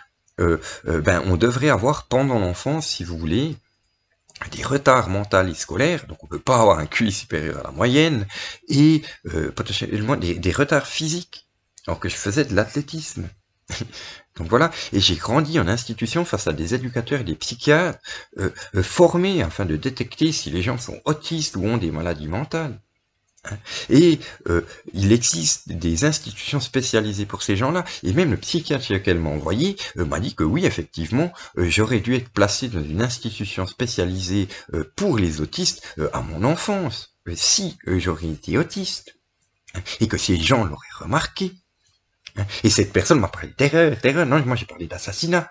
S1: ben on devrait avoir pendant l'enfance, si vous voulez, des retards mentaux et scolaires, donc on peut pas avoir un QI supérieur à la moyenne, et potentiellement des retards physiques, alors que je faisais de l'athlétisme. Donc voilà, et j'ai grandi en institution face à des éducateurs et des psychiatres formés afin de détecter si les gens sont autistes ou ont des maladies mentales. Et il existe des institutions spécialisées pour ces gens-là, et même le psychiatre auquel m'a envoyé m'a dit que oui, effectivement, j'aurais dû être placé dans une institution spécialisée pour les autistes à mon enfance, si j'aurais été autiste, et que ces gens l'auraient remarqué. Et cette personne m'a parlé d'erreur, non, moi j'ai parlé d'assassinat.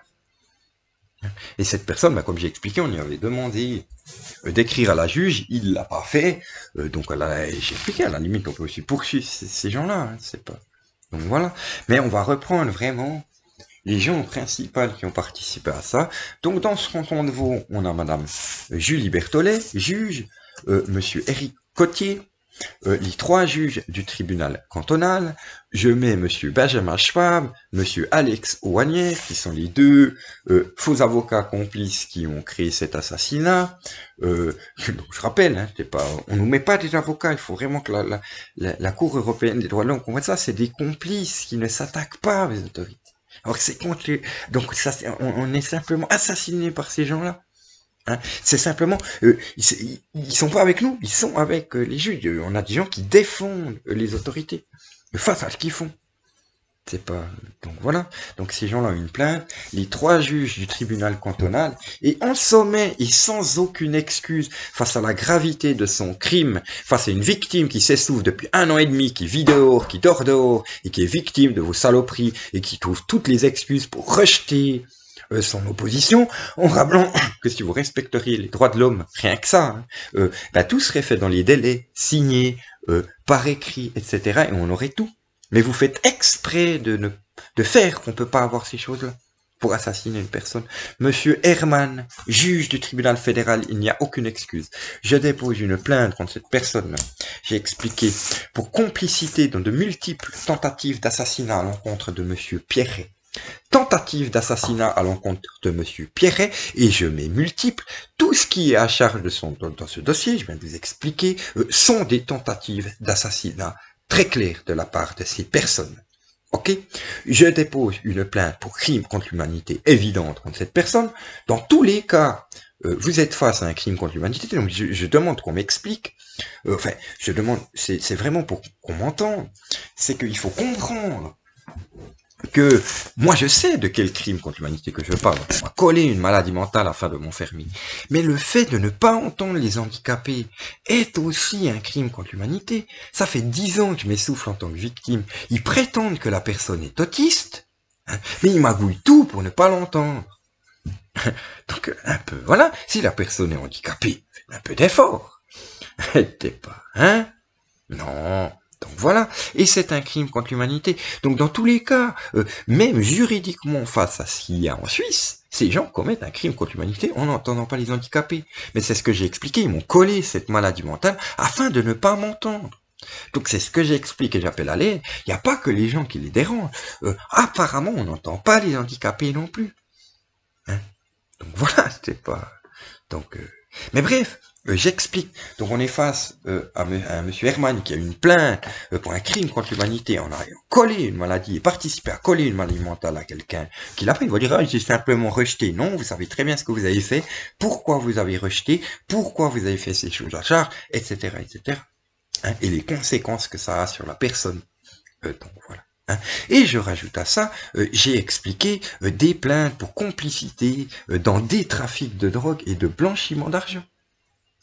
S1: Et cette personne, comme j'ai expliqué, on lui avait demandé d'écrire à la juge, il l'a pas fait, donc j'ai expliqué, à la limite on peut aussi poursuivre ces gens-là, hein, c'est pas... Donc voilà, mais on va reprendre vraiment les gens principaux qui ont participé à ça. Donc dans ce canton de Vaud, on a madame Julie Berthollet, juge, monsieur Éric Cotier, les 3 juges du tribunal cantonal, je mets monsieur Benjamin Schwab, monsieur Alex Ouanière, qui sont les 2 faux avocats complices qui ont créé cet assassinat. Donc je rappelle, hein, on nous met pas des avocats, il faut vraiment que la Cour européenne des droits de l'homme comprenne ça, c'est des complices qui ne s'attaquent pas aux autorités. Alors c'est contre les... Donc ça, on est simplement assassiné par ces gens-là. Hein, c'est simplement, ils sont pas avec nous, ils sont avec les juges. On a des gens qui défendent les autorités face à ce qu'ils font. C'est pas... Donc voilà. Donc ces gens-là ont une plainte. Les 3 juges du tribunal cantonal, et en sommet et sans aucune excuse face à la gravité de son crime, face à une victime qui s'essouffle depuis 1 an et demi, qui vit dehors, qui dort dehors, et qui est victime de vos saloperies, et qui trouve toutes les excuses pour rejeter son opposition, en rappelant que si vous respecteriez les droits de l'homme, rien que ça, hein, tout serait fait dans les délais, signé, par écrit, etc., et on aurait tout. Mais vous faites exprès de faire qu'on ne peut pas avoir ces choses-là pour assassiner une personne. Monsieur Herman, juge du tribunal fédéral, il n'y a aucune excuse. Je dépose une plainte contre cette personne-là. J'ai expliqué pour complicité dans de multiples tentatives d'assassinat à l'encontre de monsieur Pierret. Tentative d'assassinat à l'encontre de monsieur Pierret, et je mets multiples, tout ce qui est à charge dans ce dossier, je viens de vous expliquer, sont des tentatives d'assassinat très claires de la part de ces personnes. Ok? Je dépose une plainte pour crime contre l'humanité évidente contre cette personne. Dans tous les cas, vous êtes face à un crime contre l'humanité, donc je demande qu'on m'explique, je demande, c'est vraiment pour qu'on m'entende, c'est qu'il faut comprendre que moi je sais de quel crime contre l'humanité que je parle. On m'a collé une maladie mentale afin de m'enfermer. Mais le fait de ne pas entendre les handicapés est aussi un crime contre l'humanité. Ça fait 10 ans que je m'essouffle en tant que victime. Ils prétendent que la personne est autiste, hein, mais ils magouillent tout pour ne pas l'entendre. Donc un peu, voilà, si la personne est handicapée, faites un peu d'effort. T'es pas, hein? Non. Donc voilà, et c'est un crime contre l'humanité. Donc dans tous les cas, même juridiquement face à ce qu'il y a en Suisse, ces gens commettent un crime contre l'humanité en n'entendant pas les handicapés. Mais c'est ce que j'ai expliqué, ils m'ont collé cette maladie mentale afin de ne pas m'entendre. Donc c'est ce que j'explique et j'appelle à l'aide. Il n'y a pas que les gens qui les dérangent. Apparemment, on n'entend pas les handicapés non plus. Hein, donc voilà, c'était pas... Donc, mais bref, j'explique. Donc on est face à monsieur Herman qui a une plainte pour un crime contre l'humanité. On a collé une maladie et participé à coller une maladie mentale à quelqu'un qui l'a pas. Il va dire, j'ai simplement rejeté. Non, vous savez très bien ce que vous avez fait, pourquoi vous avez rejeté, pourquoi vous avez fait ces choses à charge, etc., etc. Hein, et les conséquences que ça a sur la personne. Donc voilà. Hein. Et je rajoute à ça, j'ai expliqué des plaintes pour complicité dans des trafics de drogue et de blanchiment d'argent.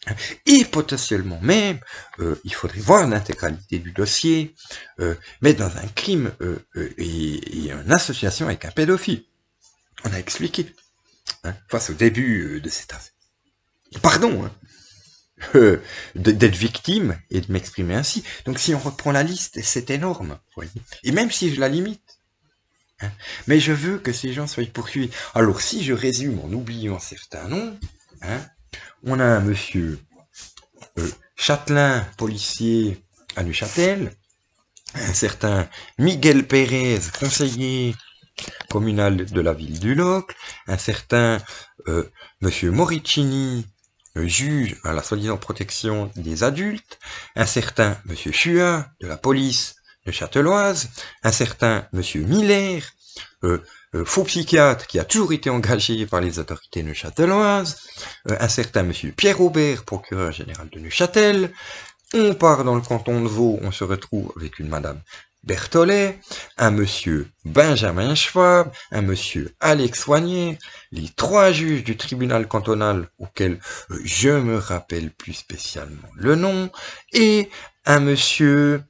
S1: Et potentiellement même, il faudrait voir l'intégralité du dossier, mais dans un crime et une association avec un pédophile. On a expliqué, hein, face au début de cette affaire. Pardon, hein, d'être victime et de m'exprimer ainsi. Donc si on reprend la liste, c'est énorme, vous voyez. Et même si je la limite, hein, mais je veux que ces gens soient poursuivis. Alors si je résume en oubliant certains noms, hein, on a un monsieur Châtelain, policier à Neuchâtel, un certain Miguel Pérez, conseiller communal de la ville du Locle, un certain monsieur Moricini, juge à la soi-disant protection des adultes, un certain monsieur Chua de la police de Châteloise, un certain monsieur Miller, faux psychiatre qui a toujours été engagé par les autorités neuchâteloises, un certain monsieur Pierre Aubert, procureur général de Neuchâtel. On part dans le canton de Vaud, on se retrouve avec une madame Berthollet, un monsieur Benjamin Schwab, un monsieur Alex Soignier, les 3 juges du tribunal cantonal auquel je me rappelle plus spécialement le nom, et un monsieur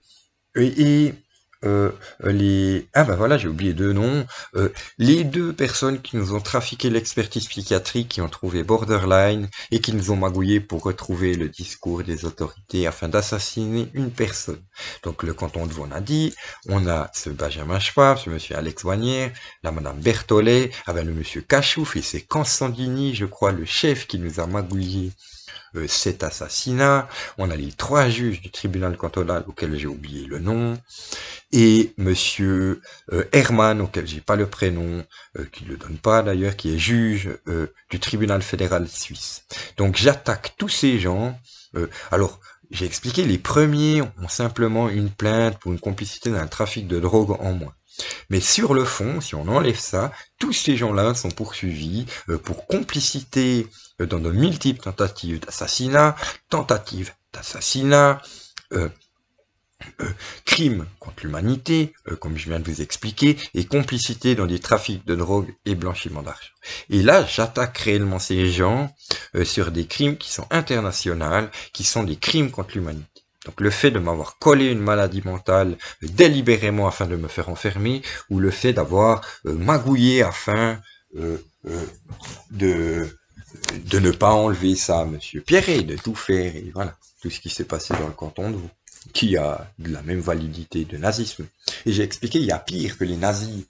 S1: ah ben voilà, j'ai oublié 2 noms, les 2 personnes qui nous ont trafiqué l'expertise psychiatrique, qui ont trouvé borderline et qui nous ont magouillé pour retrouver le discours des autorités afin d'assassiner une personne. Donc le canton de Vaud a dit, on a ce Benjamin Schwab, ce monsieur Alex Wagnier, la madame Berthollet, avec le monsieur Cachouf et c'est Constantini, je crois, le chef qui nous a magouillé cet assassinat. On a les 3 juges du tribunal cantonal auquel j'ai oublié le nom, et monsieur Herman, auquel j'ai pas le prénom, qui le donne pas d'ailleurs, qui est juge du tribunal fédéral suisse. Donc j'attaque tous ces gens. Alors, j'ai expliqué, les premiers ont simplement une plainte pour une complicité d'un trafic de drogue en moins. Mais sur le fond, si on enlève ça, tous ces gens-là sont poursuivis pour complicité dans de multiples tentatives d'assassinat, crimes contre l'humanité, comme je viens de vous expliquer, et complicité dans des trafics de drogue et blanchiment d'argent. Et là, j'attaque réellement ces gens sur des crimes qui sont internationaux, qui sont des crimes contre l'humanité. Donc le fait de m'avoir collé une maladie mentale délibérément afin de me faire enfermer, ou le fait d'avoir magouillé afin de ne pas enlever ça à monsieur Pierret, de tout faire, et voilà, tout ce qui s'est passé dans le canton de Vaud, qui a de la même validité de nazisme. Et j'ai expliqué, il y a pire que les nazis,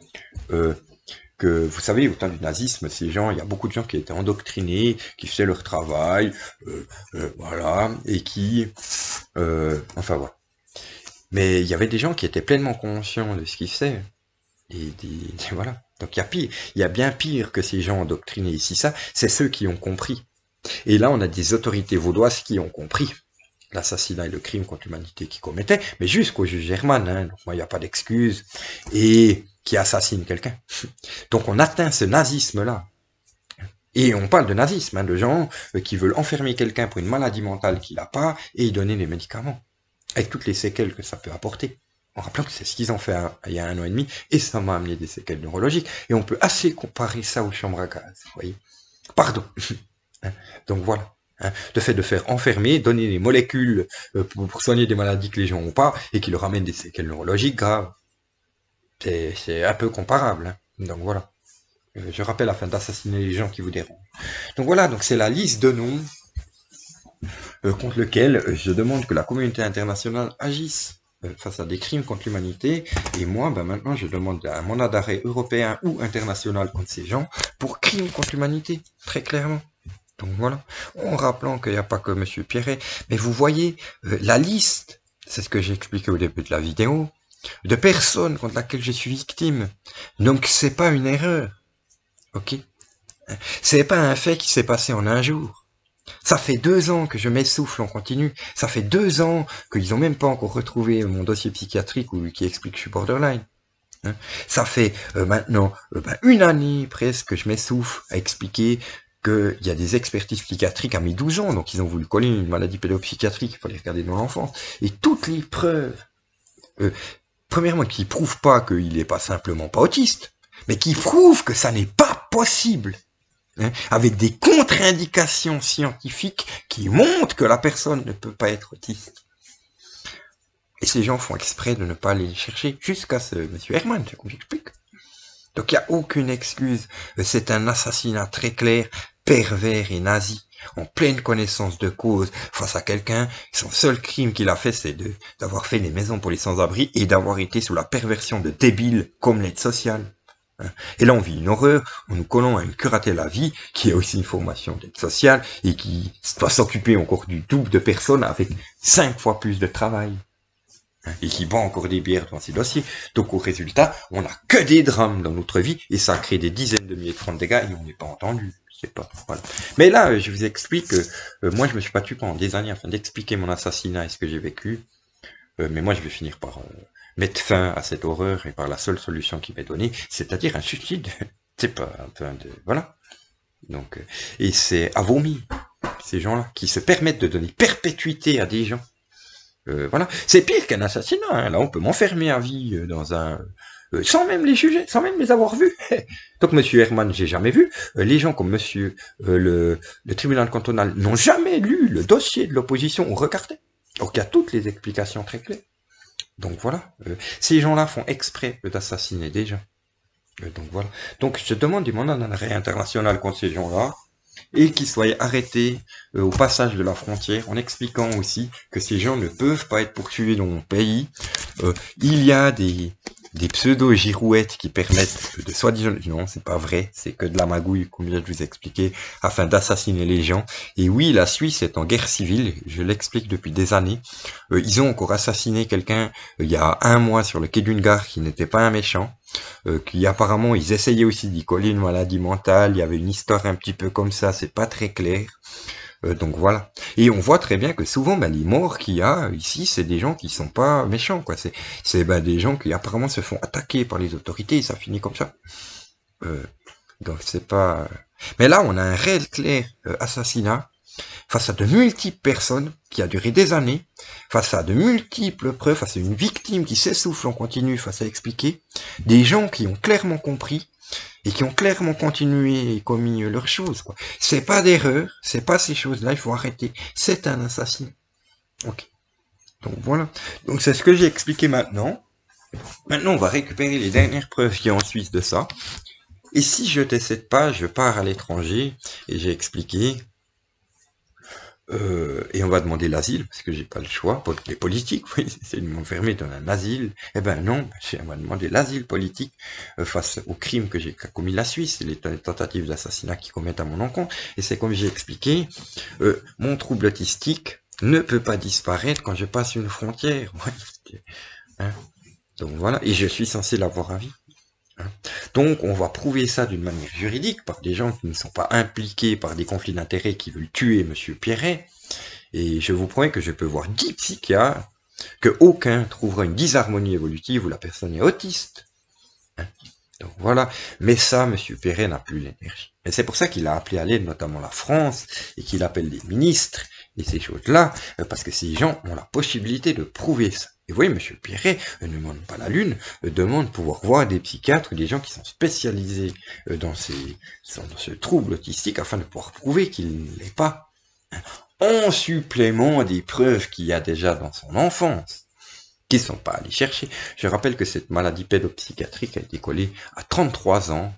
S1: que vous savez, au temps du nazisme, ces gens, il y a beaucoup de gens qui étaient endoctrinés, qui faisaient leur travail, voilà, et qui, enfin voilà. Mais il y avait des gens qui étaient pleinement conscients de ce qu'ils faisaient, et voilà. Donc il y a pire, il y a bien pire que ces gens endoctrinés ici. Ça, c'est ceux qui ont compris. Et là, on a des autorités vaudoises qui ont compris l'assassinat et le crime contre l'humanité qu'ils commettaient, mais jusqu'au juge Herman, hein, donc moi il n'y a pas d'excuse, et qui assassine quelqu'un. Donc on atteint ce nazisme-là. Et on parle de nazisme, hein, de gens qui veulent enfermer quelqu'un pour une maladie mentale qu'il n'a pas, et y donner des médicaments, avec toutes les séquelles que ça peut apporter. En rappelant que c'est ce qu'ils ont fait il y a 1 an et demi, et ça m'a amené des séquelles neurologiques, et on peut assez comparer ça aux chambres à gaz, vous voyez. Pardon. Donc voilà. Hein, le fait de faire enfermer, donner des molécules pour soigner des maladies que les gens n'ont pas et qui leur amènent des séquelles neurologiques graves. C'est un peu comparable. Hein. Donc voilà. Je rappelle afin d'assassiner les gens qui vous dérangent. Donc voilà, donc c'est la liste de noms contre lequel je demande que la communauté internationale agisse face à des crimes contre l'humanité. Et moi, ben maintenant, je demande un mandat d'arrêt européen ou international contre ces gens pour crimes contre l'humanité, très clairement. Donc voilà, en rappelant qu'il n'y a pas que monsieur Pierret, mais vous voyez, la liste, c'est ce que j'ai expliqué au début de la vidéo, de personnes contre laquelle je suis victime. Donc c'est pas une erreur, ok? C'est pas un fait qui s'est passé en un jour. Ça fait 2 ans que je m'essouffle en continu. Ça fait 2 ans qu'ils n'ont même pas encore retrouvé mon dossier psychiatrique qui explique que je suis borderline. Hein. Ça fait maintenant 1 année presque que je m'essouffle à expliquer qu'il y a des expertises psychiatriques à mes 12 ans, donc ils ont voulu coller une maladie pédopsychiatrique, il fallait regarder dans l'enfance. Et toutes les preuves, premièrement, qui prouvent pas qu'il n'est pas simplement pas autiste, mais qui prouvent que ça n'est pas possible avec des contre-indications scientifiques qui montrent que la personne ne peut pas être autiste. Et ces gens font exprès de ne pas aller les chercher jusqu'à ce monsieur Herman, comme j'explique. Donc il n'y a aucune excuse. C'est un assassinat très clair, pervers et nazi, en pleine connaissance de cause, face à quelqu'un, son seul crime qu'il a fait, c'est d'avoir fait des maisons pour les sans-abri et d'avoir été sous la perversion de débiles comme l'aide sociale. Et là, on vit une horreur en nous collant à une curatelle à vie, qui est aussi une formation d'aide sociale, et qui doit s'occuper encore du double de personnes avec 5 fois plus de travail. Et qui vend encore des bières dans ces dossiers. Donc au résultat, on n'a que des drames dans notre vie, et ça crée des dizaines de milliers de francs de dégâts, et on n'est pas entendu. C'est pas, voilà. Mais là, je vous explique que moi, je me suis battu pendant des années afin d'expliquer mon assassinat et ce que j'ai vécu. Mais moi, je vais finir par mettre fin à cette horreur et par la seule solution qui m'est donnée, c'est-à-dire un suicide. C'est pas un peu de... Voilà. Donc, et c'est à vomi, ces gens-là, qui se permettent de donner perpétuité à des gens. Voilà. C'est pire qu'un assassinat. Hein. Là, on peut m'enfermer à vie dans un... sans même les juger, sans même les avoir vus. Donc, monsieur Herman, j'ai jamais vu. Les gens comme monsieur le tribunal cantonal n'ont jamais lu le dossier de l'opposition ou regardé. Donc, il y a toutes les explications très claires. Donc, voilà. Ces gens-là font exprès d'assassiner des gens. Donc, voilà. Donc, je demande du mandat d'arrêt international contre ces gens-là, et qu'ils soient arrêtés au passage de la frontière, en expliquant aussi que ces gens ne peuvent pas être poursuivis dans mon pays. Il y a des pseudo-girouettes qui permettent de soi-disant... Non, c'est pas vrai, c'est que de la magouille, comme je vous ai expliqué, afin d'assassiner les gens. Et oui, la Suisse est en guerre civile, je l'explique depuis des années. Ils ont encore assassiné quelqu'un il y a 1 mois sur le quai d'une gare qui n'était pas un méchant. Qui apparemment, ils essayaient aussi d'y coller une maladie mentale, il y avait une histoire un petit peu comme ça, c'est pas très clair. Donc voilà. Et on voit très bien que souvent, les morts qu'il y a ici, c'est des gens qui sont pas méchants, quoi. C'est des gens qui apparemment se font attaquer par les autorités et ça finit comme ça. Donc c'est pas... Mais là, on a un réel clair assassinat face à de multiples personnes qui a duré des années, face à de multiples preuves, face à une victime qui s'essouffle en continu face à expliquer, des gens qui ont clairement compris et qui ont clairement continué et commis leurs choses, quoi. C'est pas d'erreur, c'est pas ces choses-là, il faut arrêter. C'est un assassinat. Ok. Donc voilà. Donc c'est ce que j'ai expliqué maintenant. Maintenant, on va récupérer les dernières preuves qu'il y a en Suisse de ça. Et si je décède pas, je pars à l'étranger et j'ai expliqué. Et on va demander l'asile, parce que j'ai pas le choix, pour les politiques, oui, c'est de m'enfermer dans un asile. Eh ben non, on va demander l'asile politique face aux crimes que j'ai commis la Suisse, les tentatives d'assassinat qui commettent à mon encontre. Et c'est comme j'ai expliqué, mon trouble autistique ne peut pas disparaître quand je passe une frontière. Ouais, hein. Donc voilà, et je suis censé l'avoir à vie. Donc, on va prouver ça d'une manière juridique par des gens qui ne sont pas impliqués par des conflits d'intérêts qui veulent tuer monsieur Pierret. Et je vous promets que je peux voir 10 psychiatres, que aucun trouvera une disharmonie évolutive où la personne est autiste. Donc voilà. Mais ça, monsieur Pierret n'a plus l'énergie. Et c'est pour ça qu'il a appelé à l'aide notamment la France et qu'il appelle des ministres et ces choses-là, parce que ces gens ont la possibilité de prouver ça. Et vous voyez, monsieur Pierret ne demande pas la lune, demande de pouvoir voir des psychiatres, des gens qui sont spécialisés dans ce trouble autistique, afin de pouvoir prouver qu'il ne l'est pas. En supplément des preuves qu'il y a déjà dans son enfance, qui ne sont pas allés chercher. Je rappelle que cette maladie pédopsychiatrique a été collée à 33 ans.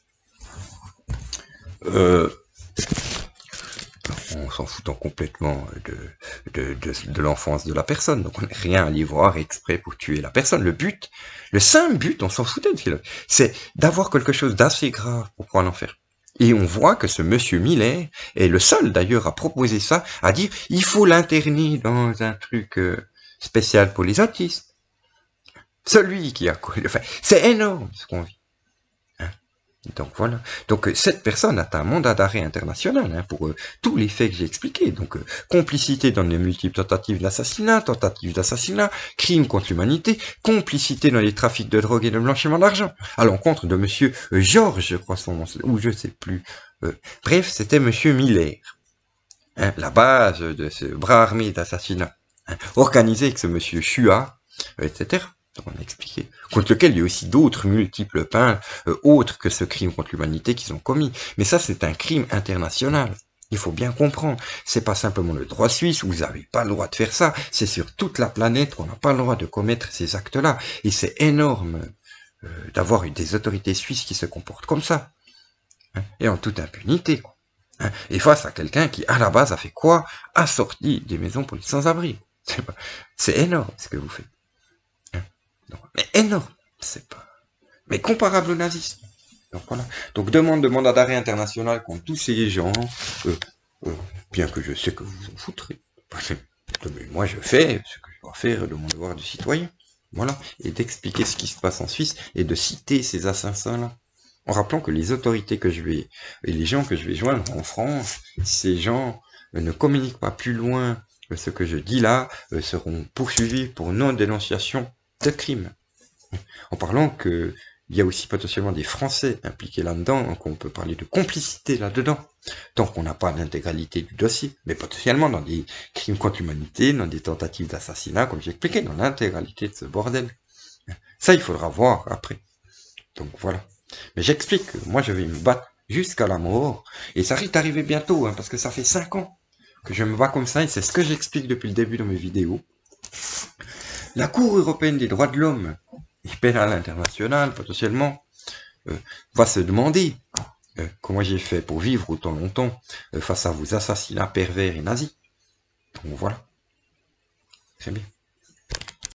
S1: En s'en foutant complètement de l'enfance de la personne. Donc on n'a rien à aller voir exprès pour tuer la personne. Le simple but, on s'en foutait, c'est d'avoir quelque chose d'assez grave pour pouvoir l'en faire. Et on voit que ce monsieur Miller est le seul d'ailleurs à proposer ça, à dire il faut l'interner dans un truc spécial pour les autistes. Celui qui a... Enfin, c'est énorme ce qu'on vit. Donc voilà. Donc cette personne a un mandat d'arrêt international pour tous les faits que j'ai expliqués. Donc complicité dans les multiples tentatives d'assassinat, crimes contre l'humanité, complicité dans les trafics de drogue et de blanchiment d'argent, à l'encontre de monsieur Georges, je crois son nom, ou je sais plus. Bref, c'était monsieur Miller. La base de ce bras armé d'assassinat, organisé avec ce monsieur Chua, etc. On a expliqué. Contre lequel il y a aussi d'autres multiples peines, autres que ce crime contre l'humanité qu'ils ont commis. Mais ça, c'est un crime international. Il faut bien comprendre. C'est pas simplement le droit suisse où vous n'avez pas le droit de faire ça. C'est sur toute la planète qu'on n'a pas le droit de commettre ces actes-là. Et c'est énorme d'avoir des autorités suisses qui se comportent comme ça. Hein, et en toute impunité, quoi. Hein, et face à quelqu'un qui, à la base, a fait quoi? A sorti des maisons pour les sans-abri. C'est énorme ce que vous faites. Non, mais énorme, c'est pas. Mais comparable au nazisme. Donc voilà. Donc demande de mandat d'arrêt international contre tous ces gens, euh, euh, bien que je sais que vous en foutrez. Mais moi je fais ce que je dois faire de mon devoir de citoyen. Voilà. Et d'expliquer ce qui se passe en Suisse et de citer ces assassins-là. En rappelant que les autorités que je vais, et les gens que je vais joindre en France, ces gens ne communiquent pas plus loin que ce que je dis là, seront poursuivis pour non-dénonciation de crimes. En parlant que il y a aussi potentiellement des Français impliqués là-dedans, donc on peut parler de complicité là-dedans, tant qu'on n'a pas l'intégralité du dossier, mais potentiellement dans des crimes contre l'humanité, dans des tentatives d'assassinat, comme j'ai expliqué, dans l'intégralité de ce bordel. Ça, il faudra voir après. Donc voilà. Mais j'explique que moi, je vais me battre jusqu'à la mort, et ça risque d'arriver bientôt, hein, parce que ça fait 5 ans que je me bats comme ça, et c'est ce que j'explique depuis le début dans mes vidéos. La Cour européenne des droits de l'homme et pénale internationale, potentiellement, va se demander comment j'ai fait pour vivre autant longtemps face à vos assassinats pervers et nazis. Donc voilà, c'est bien.